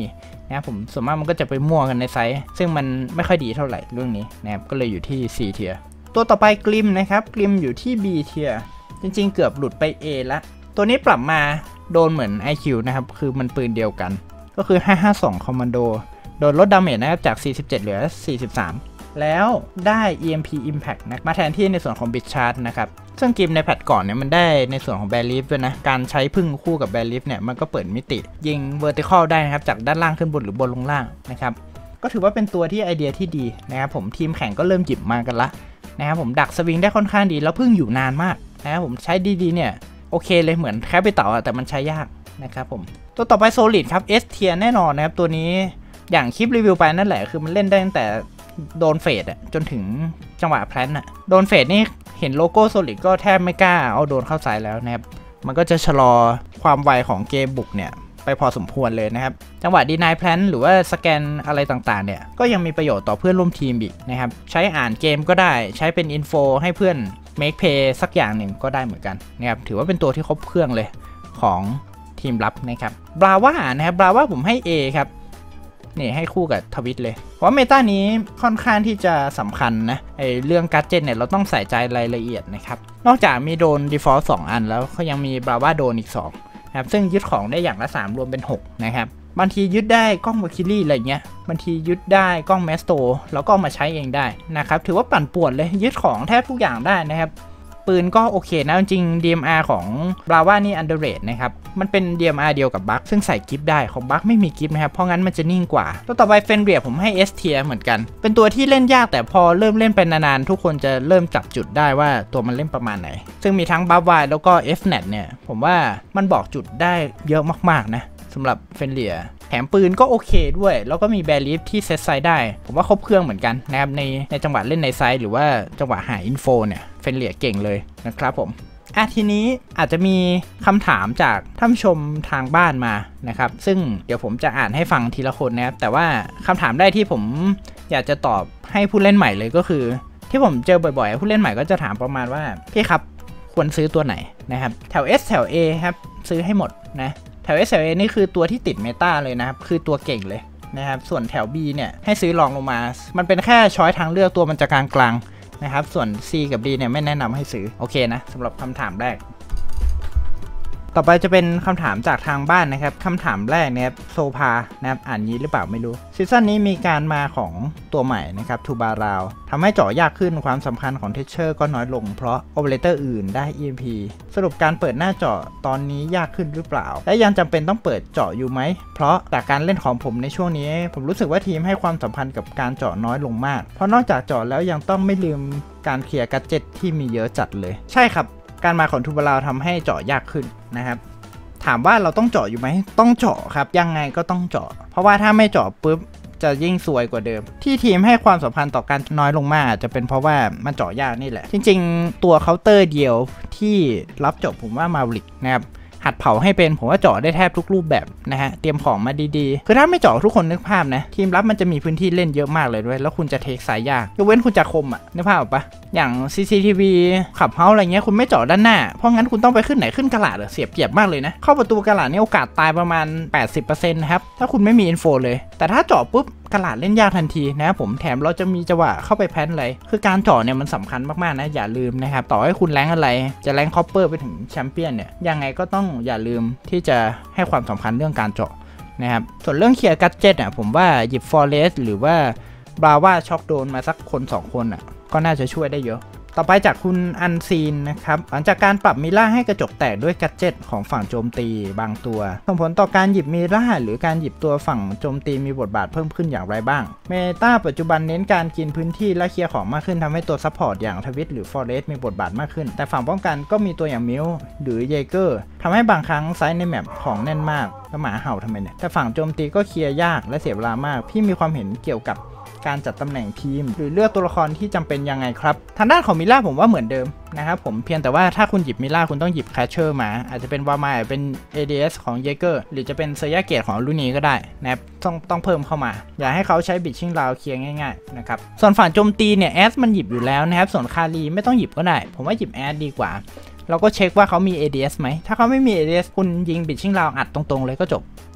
S2: นะครับผมส่วนมากมันก็จะไปมั่วกันในไซส์ซึ่งมันไม่ค่อยดีเท่าไหร่เรื่องนี้นะครับก็เลยอยู่ที่ C เทียร์ตัวต่อไปกริมนะครับกริมอยู่ที่ B เทียร์จริงๆเกือบหลุดไป A ละตัวนี้ปรับมาโดนเหมือน ไอ คิว นะครับคือมันปืนเดียวกันก็คือห้าห้าสองคอมมานโดโดนลดดาเมจนะครับจากสี่สิบเจ็ดเหลือสี่สิบสามแล้วได้ อี เอ็ม พี Impact นะมาแทนที่ในส่วนของ Bit Charge นะครับซึ่งกิมในแพทก่อนเนี่ยมันได้ในส่วนของ Bear Leaf ด้วยนะการใช้พึ่งคู่กับ Bear Leaf เนี่ยมันก็เปิดมิติยิง Vertical ได้นะครับจากด้านล่างขึ้นบนหรือบนลงล่างนะครับก็ถือว่าเป็นตัวที่ไอเดียที่ดีนะครับผมทีมแข่งก็เริ่มหยิบมากันละนะครับผมดักสวิงได้ค่อนข้างดีแล้วพึ่งอยู่นานมากนะครับผมใช้ดีๆเนี่ยโอเคเลยเหมือนแคปไปต่อแต่มันใช้ยากนะครับผมตัวต่อไป Solid ครับ S เทียแน่นอนนะครับตัวนี้อย่างคลิปรีวิวไปนั่นแหละคือมันเล่นได้ตั้งแต่โดนเฟดอะจนถึงจังหวะแพลนอะโดนเฟดนี่เห็นโลโก้ Solid ก็แทบไม่กล้าเอาโดนเข้าใส่แล้วนะครับมันก็จะชะลอความไวของเกมบุกเนี่ยไปพอสมควรเลยนะครับจังหวะ Deny Plan หรือว่าสแกนอะไรต่างๆเนี่ยก็ยังมีประโยชน์ต่อเพื่อนร่วมทีมอีกนะครับใช้อ่านเกมก็ได้ใช้เป็นอินโฟให้เพื่อน Make Play สักอย่างหนึ่งก็ได้เหมือนกันนะครับถือว่าเป็นตัวที่ครบเครื่องเลยของทีมรับนะครับบราว่านะครับบราว่าผมให้ A ครับนี่ให้คู่กับทวิตเลยเพราะเมตานี้ค่อนข้างที่จะสำคัญนะไอเรื่องการ์ดเจนเนี่ยเราต้องใส่ใจรายละเอียดนะครับนอกจากมีโดน Default สองอันแล้วก็ยังมีบราว่าโดนอีกสองนะครับซึ่งยึดของได้อย่างละสามรวมเป็นหกนะครับบางทียึดได้กล้องวาคิลี่อะไรเงี้ยบางทียึดได้กล้องแมสโตแล้วก็มาใช้เองได้นะครับถือว่าปั่นป่วนเลยยึดของแทบทุกอย่างได้นะครับปืนก็โอเคนะจริง ดี เอ็ม อาร์ ของบราว่านี่ underrate นะครับมันเป็น ดี เอ็ม อาร์ เดียวกับบัคซึ่งใส่กิฟต์ได้ของบัคไม่มีกิฟต์นะครับเพราะงั้นมันจะนิ่งกว่าตัวต่อไปเฟนเรียผมให้ S เทียเหมือนกันเป็นตัวที่เล่นยากแต่พอเริ่มเล่นไปนานๆทุกคนจะเริ่มจับจุดได้ว่าตัวมันเล่นประมาณไหนซึ่งมีทั้งบัฟไวแล้วก็ F เน็ต เนี่ยผมว่ามันบอกจุดได้เยอะมากๆนะสำหรับเฟนเรียแถมปืนก็โอเคด้วยแล้วก็มีแบร์ลิฟที่เซตไซด์ได้ผมว่าครบเครื่องเหมือนกันนะครับในในจังหวะเล่นในไซด์หรือว่าจังหวะหาอินโฟเนี่ยเฟนเรียเก่งเลยนะครับผมอ่ะทีนี้อาจจะมีคำถามจากท่านผู้ชมทางบ้านมานะครับซึ่งเดี๋ยวผมจะอ่านให้ฟังทีละคนนะครับแต่ว่าคำถามได้ที่ผมอยากจะตอบให้ผู้เล่นใหม่เลยก็คือที่ผมเจอบ่อยๆผู้เล่นใหม่ก็จะถามประมาณว่าพี่ครับควรซื้อตัวไหนนะครับแถว S แถว A ครับซื้อให้หมดนะแถว เอส แอล เอ นี่คือตัวที่ติดเมตาเลยนะครับคือตัวเก่งเลยนะครับส่วนแถว B เนี่ยให้ซื้อรองลงมามันเป็นแค่ช้อยทางเลือกตัวมันจะกลางกลางนะครับส่วน C กับ D เนี่ยไม่แนะนำให้ซื้อโอเคนะสำหรับคำถามแรกต่อไปจะเป็นคำถามจากทางบ้านนะครับคำถามแรกนะครับโซพานะครับอ่านนี้หรือเปล่าไม่รู้ซีซั่นนี้มีการมาของตัวใหม่นะครับทูบาราวทำให้เจาะยากขึ้นความสำคัญของเทเชอร์ก็น้อยลงเพราะโอเปอเรเตอร์อื่นได้ อี เอ็ม พี สรุปการเปิดหน้าเจาะตอนนี้ยากขึ้นหรือเปล่าและยังจำเป็นต้องเปิดเจาะอยู่ไหมเพราะจากการเล่นของผมในช่วงนี้ผมรู้สึกว่าทีมให้ความสำคัญกับการเจาะน้อยลงมากเพราะนอกจากเจาะแล้วยังต้องไม่ลืมการเคลียร์กัดเจ็ตที่มีเยอะจัดเลยใช่ครับการมาของทูบาราวทำให้เจาะยากขึ้นนะครับถามว่าเราต้องเจาะอยู่ไหมต้องเจาะครับยังไงก็ต้องเจาะเพราะว่าถ้าไม่เจาะปุ๊บจะยิ่งซวยกว่าเดิมที่ทีมให้ความสำคัญต่อการน้อยลงมากจะเป็นเพราะว่ามันเจาะยากนี่แหละจริงๆตัวเคาน์เตอร์เดียวที่รับเจาะผมว่ามาวิกนะครับหัดเผาให้เป็นผมว่าเจาะได้แทบทุกรูปแบบนะฮะเตรียมของมาดีๆคือถ้าไม่เจาะทุกคนนึกภาพนะทีมรับมันจะมีพื้นที่เล่นเยอะมากเลยด้วยแล้วคุณจะเทคสายยากยกเว้นคุณจะคมอ่ะนึกภาพออกปะอย่าง ซี ซี ที วี ขับเฮาอะไรเงี้ยคุณไม่เจาะด้านหน้าเพราะงั้นคุณต้องไปขึ้นไหนขึ้นกระดาษเสียเปรียบมากเลยนะเข้าประตูกระดาษนี่โอกาสตายประมาณ แปดสิบเปอร์เซ็นต์ ครับถ้าคุณไม่มีอินโฟเลยแต่ถ้าเจาะปุ๊บกระดาษเล่นยากทันทีนะครับผมแถมเราจะมีจังหวะเข้าไปแพนอะไรคือการเจาะเนี่ยมันสำคัญมากๆนะอย่าลืมนะครับต่อให้คุณแรงอะไรจะแรงคอปเปอร์ไปถึงแชมเปี้ยนเนี่ยยังไงก็ต้องอย่าลืมที่จะให้ความสำคัญเรื่องการเจาะนะครับส่วนเรื่องเคลียร์กัดเจ็ตอ่ะผมว่าหยิบฟอเรสหรือว่าบราว่าช็อกโดนมาสักคนสองคนอ่ะก็น่าจะช่วยได้เยอะต่อไปจากคุณอันซีนนะครับหลังจากการปรับมิล่าให้กระจกแตกด้วยกัดเจ็ตของฝั่งโจมตีบางตัวส่งผลต่อการหยิบมิล่าหรือการหยิบตัวฝั่งโจมตีมีบทบาทเพิ่มขึ้นอย่างไรบ้างเมตาปัจจุบันเน้นการกินพื้นที่และเคลียร์ของมากขึ้นทำให้ตัวซัพพอร์ตอย่างทวิตหรือฟอเรสมีบทบาทมากขึ้นแต่ฝั่งป้องกันก็มีตัวอย่างมิลหรือเยเกอร์ทำให้บางครั้งไซส์ในแมปของแน่นมากแล้วหมาเห่าทำไมเนี่ยแต่ฝั่งโจมตีก็เคลียร์ยากและเสียเวลามากพี่มีความเห็นเกี่ยวกับการจัดตำแหน่งทีมหรือเลือกตัวละครที่จำเป็นยังไงครับทางด้านของมิล่าผมว่าเหมือนเดิมนะครับผมเพียงแต่ว่าถ้าคุณหยิบมิล่าคุณต้องหยิบแคชเชอร์มาอาจจะเป็นวามาเป็น เอ ดี เอส ของเยเกอร์หรือจะเป็นเซย่าเกตของลูนีก็ได้นะครับต้องต้องเพิ่มเข้ามาอย่าให้เขาใช้บิดชิ่งราวเคลียร์ง่ายๆนะครับส่วนฝั่งโจมตีเนี่ยแอสมันหยิบอยู่แล้วนะครับส่วนคารีไม่ต้องหยิบก็ได้ผมว่าหยิบแอสดีกว่าเราก็เช็คว่าเขามี เอ ดี เอส ไหมถ้าเขาไม่มี เอ ดี เอส คุณยิงบิดชิ่งราวอัดตรงๆเลยก็จบ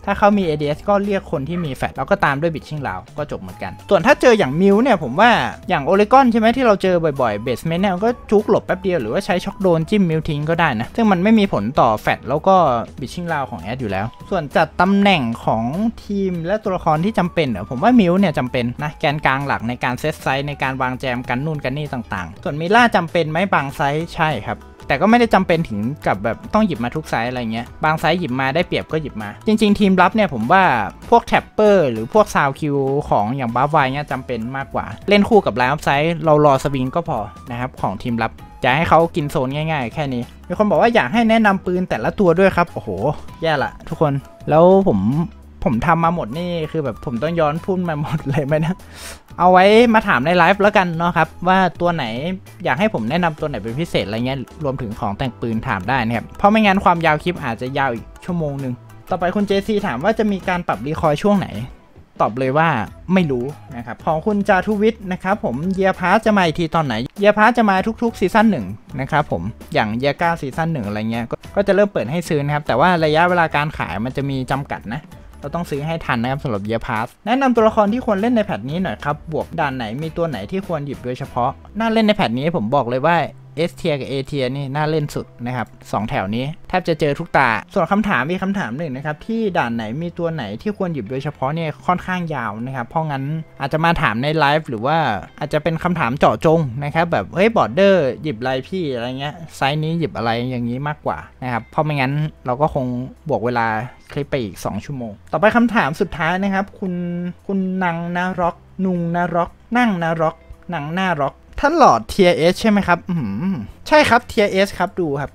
S2: ถ้าเขามี เอ ดี เอส ก็เรียกคนที่มีแฟลชแล้วก็ตามด้วยบิทชิ่งราวก็จบเหมือนกันส่วนถ้าเจออย่างมิวเนี่ยผมว่าอย่างโอเลกอนใช่ไหมที่เราเจอบ่อยๆเบสเมนต์เนี่ยก็จุกหลบแป๊บเดียวหรือว่าใช้ช็อคโดนจิ้มมิวทิ้งก็ได้นะซึ่งมันไม่มีผลต่อแฟลชแล้วก็บิทชิ่งราวของแอดอยู่แล้วส่วนจัดตำแหน่งของทีมและตัวละครที่จำเป็นผมว่ามิวเนี่ยจำเป็นนะแกนกลางหลักในการเซตไซส์ในการวางแจมกันนู่นกันนี่ต่างๆส่วนมิล่าจำเป็นไหมบางไซส์ใช่ครับแต่ก็ไม่ได้จำเป็นถึงกับแบบต้องหยิบมาทุกไซส์อะไรเงี้ยบางไซส์หยิบมาได้เปรียบก็หยิบมาจริงๆทีมรับเนี่ยผมว่าพวกแท็ปเปอร์หรือพวกซาวคิวของอย่างบัฟไวเนี่ยจำเป็นมากกว่าเล่นคู่กับไลน์อัพไซส์เรารอสวิงก็พอนะครับของทีมรับจะให้เขากินโซนง่ายๆแค่นี้มีคนบอกว่าอยากให้แนะนำปืนแต่ละตัวด้วยครับโอ้โหแย่ละทุกคนแล้วผมผมทำมาหมดนี่คือแบบผมต้องย้อนพูดมาหมดเลยไหมนะเอาไว้มาถามในไลฟ์แล้วกันเนาะครับว่าตัวไหนอยากให้ผมแนะนำตัวไหนเป็นพิเศษอะไรเงี้ยรวมถึงของแต่งปืนถามได้นะครับเพราะไม่งั้นความยาวคลิปอาจจะยาวอีกชั่วโมงนึงต่อไปคุณ เจ ซี ถามว่าจะมีการปรับรีคอยช่วงไหนตอบเลยว่าไม่รู้นะครับของคุณจาทุวิทย์นะครับผมเยียพาร์จะมาอีกทีตอนไหนเยียพาร์จะมาทุกๆซีซั่นหนึ่งนะครับผมอย่างเยียก้าซีซั่นหนึ่งอะไรเงี้ยก็จะเริ่มเปิดให้ซื้อนะครับแต่ว่าระยะเวลาการขายมันจะมีจำกัดนะเราต้องซื้อให้ทันนะครับสำหรับเยียพาสแนะนำตัวละครที่ควรเล่นในแพทนี้หน่อยครับบวกด่านไหนมีตัวไหนที่ควรหยิบโดยเฉพาะน่าเล่นในแพทนี้ผมบอกเลยว่า S เทียกับ A เทียนี่น่าเล่นสุดนะครับสองแถวนี้แทบจะเจอทุกตาส่วนคำถามมีคำถามหนึ่งนะครับที่ด่านไหนมีตัวไหนที่ควรหยิบโดยเฉพาะเนี่ยค่อนข้างยาวนะครับเพราะงั้นอาจจะมาถามในไลฟ์หรือว่าอาจจะเป็นคำถามเจาะจงนะครับแบบเฮ้ยบอร์เดอร์หยิบอะไรพี่อะไรเงี้ยไซส์นี้หยิบอะไรอย่างนี้มากกว่านะครับเพราะไม่งั้นเราก็คงบวกเวลาคลิปไปอีกสองชั่วโมงต่อไปคำถามสุดท้ายนะครับคุณคุณนังนาร็อกนุงนาร็อกนั่งนาร็อกหนังหน้าร็อกท่านหลอด ที เอส ใช่ไหมครับอืมใช่ครับ ที เอส ครับดูครับ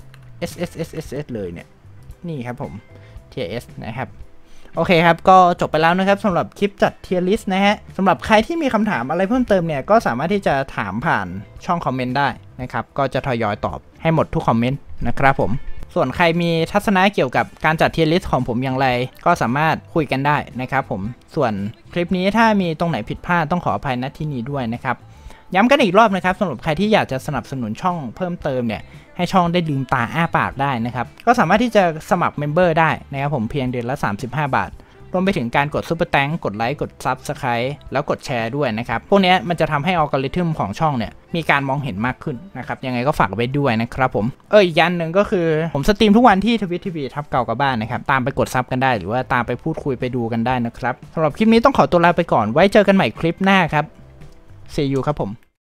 S2: S S S S S เลยเนี่ยนี่ครับผม ที เอส นะครับโอเคครับก็จบไปแล้วนะครับสำหรับคลิปจัด Tier List นะฮะสำหรับใครที่มีคำถามอะไรเพิ่มเติมเนี่ยก็สามารถที่จะถามผ่านช่องคอมเมนต์ได้นะครับก็จะทยอยตอบให้หมดทุกคอมเมนต์นะครับผมส่วนใครมีทัศนะเกี่ยวกับการจัด Tier List ของผมอย่างไรก็สามารถคุยกันได้นะครับผมส่วนคลิปนี้ถ้ามีตรงไหนผิดพลาดต้องขออภัยณที่นี้ด้วยนะครับย้ำกันอีกรอบนะครับสำหรับใครที่อยากจะสนับสนุนช่องเพิ่มเติมเนี่ยให้ช่องได้ลืมตาอ้าปากได้นะครับก็สามารถที่จะสมัครเมมเบอร์ได้นะครับผมเพียงเดือนละสามสิบห้าบาทรวมไปถึงการกดซุปเปอร์แตงกดไลค์กดซับสไครต์แล้วกดแชร์ด้วยนะครับพวกนี้มันจะทำให้อัลกอริทึมของช่องเนี่ยมีการมองเห็นมากขึ้นนะครับยังไงก็ฝากไว้ด้วยนะครับผมเอออีกอย่างหนึ่งก็คือผมสตรีมทุกวันที่ทวิตทีวีทับเก่ากับบ้านนะครับตามไปกดซับกันได้หรือว่าตามไปพูดคุยไปดูกันได้นะครับสำหรับคลิปนี้ต้องขอตัวลาไปก่อนไว้เจอกันใหม่คลิปหน้าครับ See you ครับผม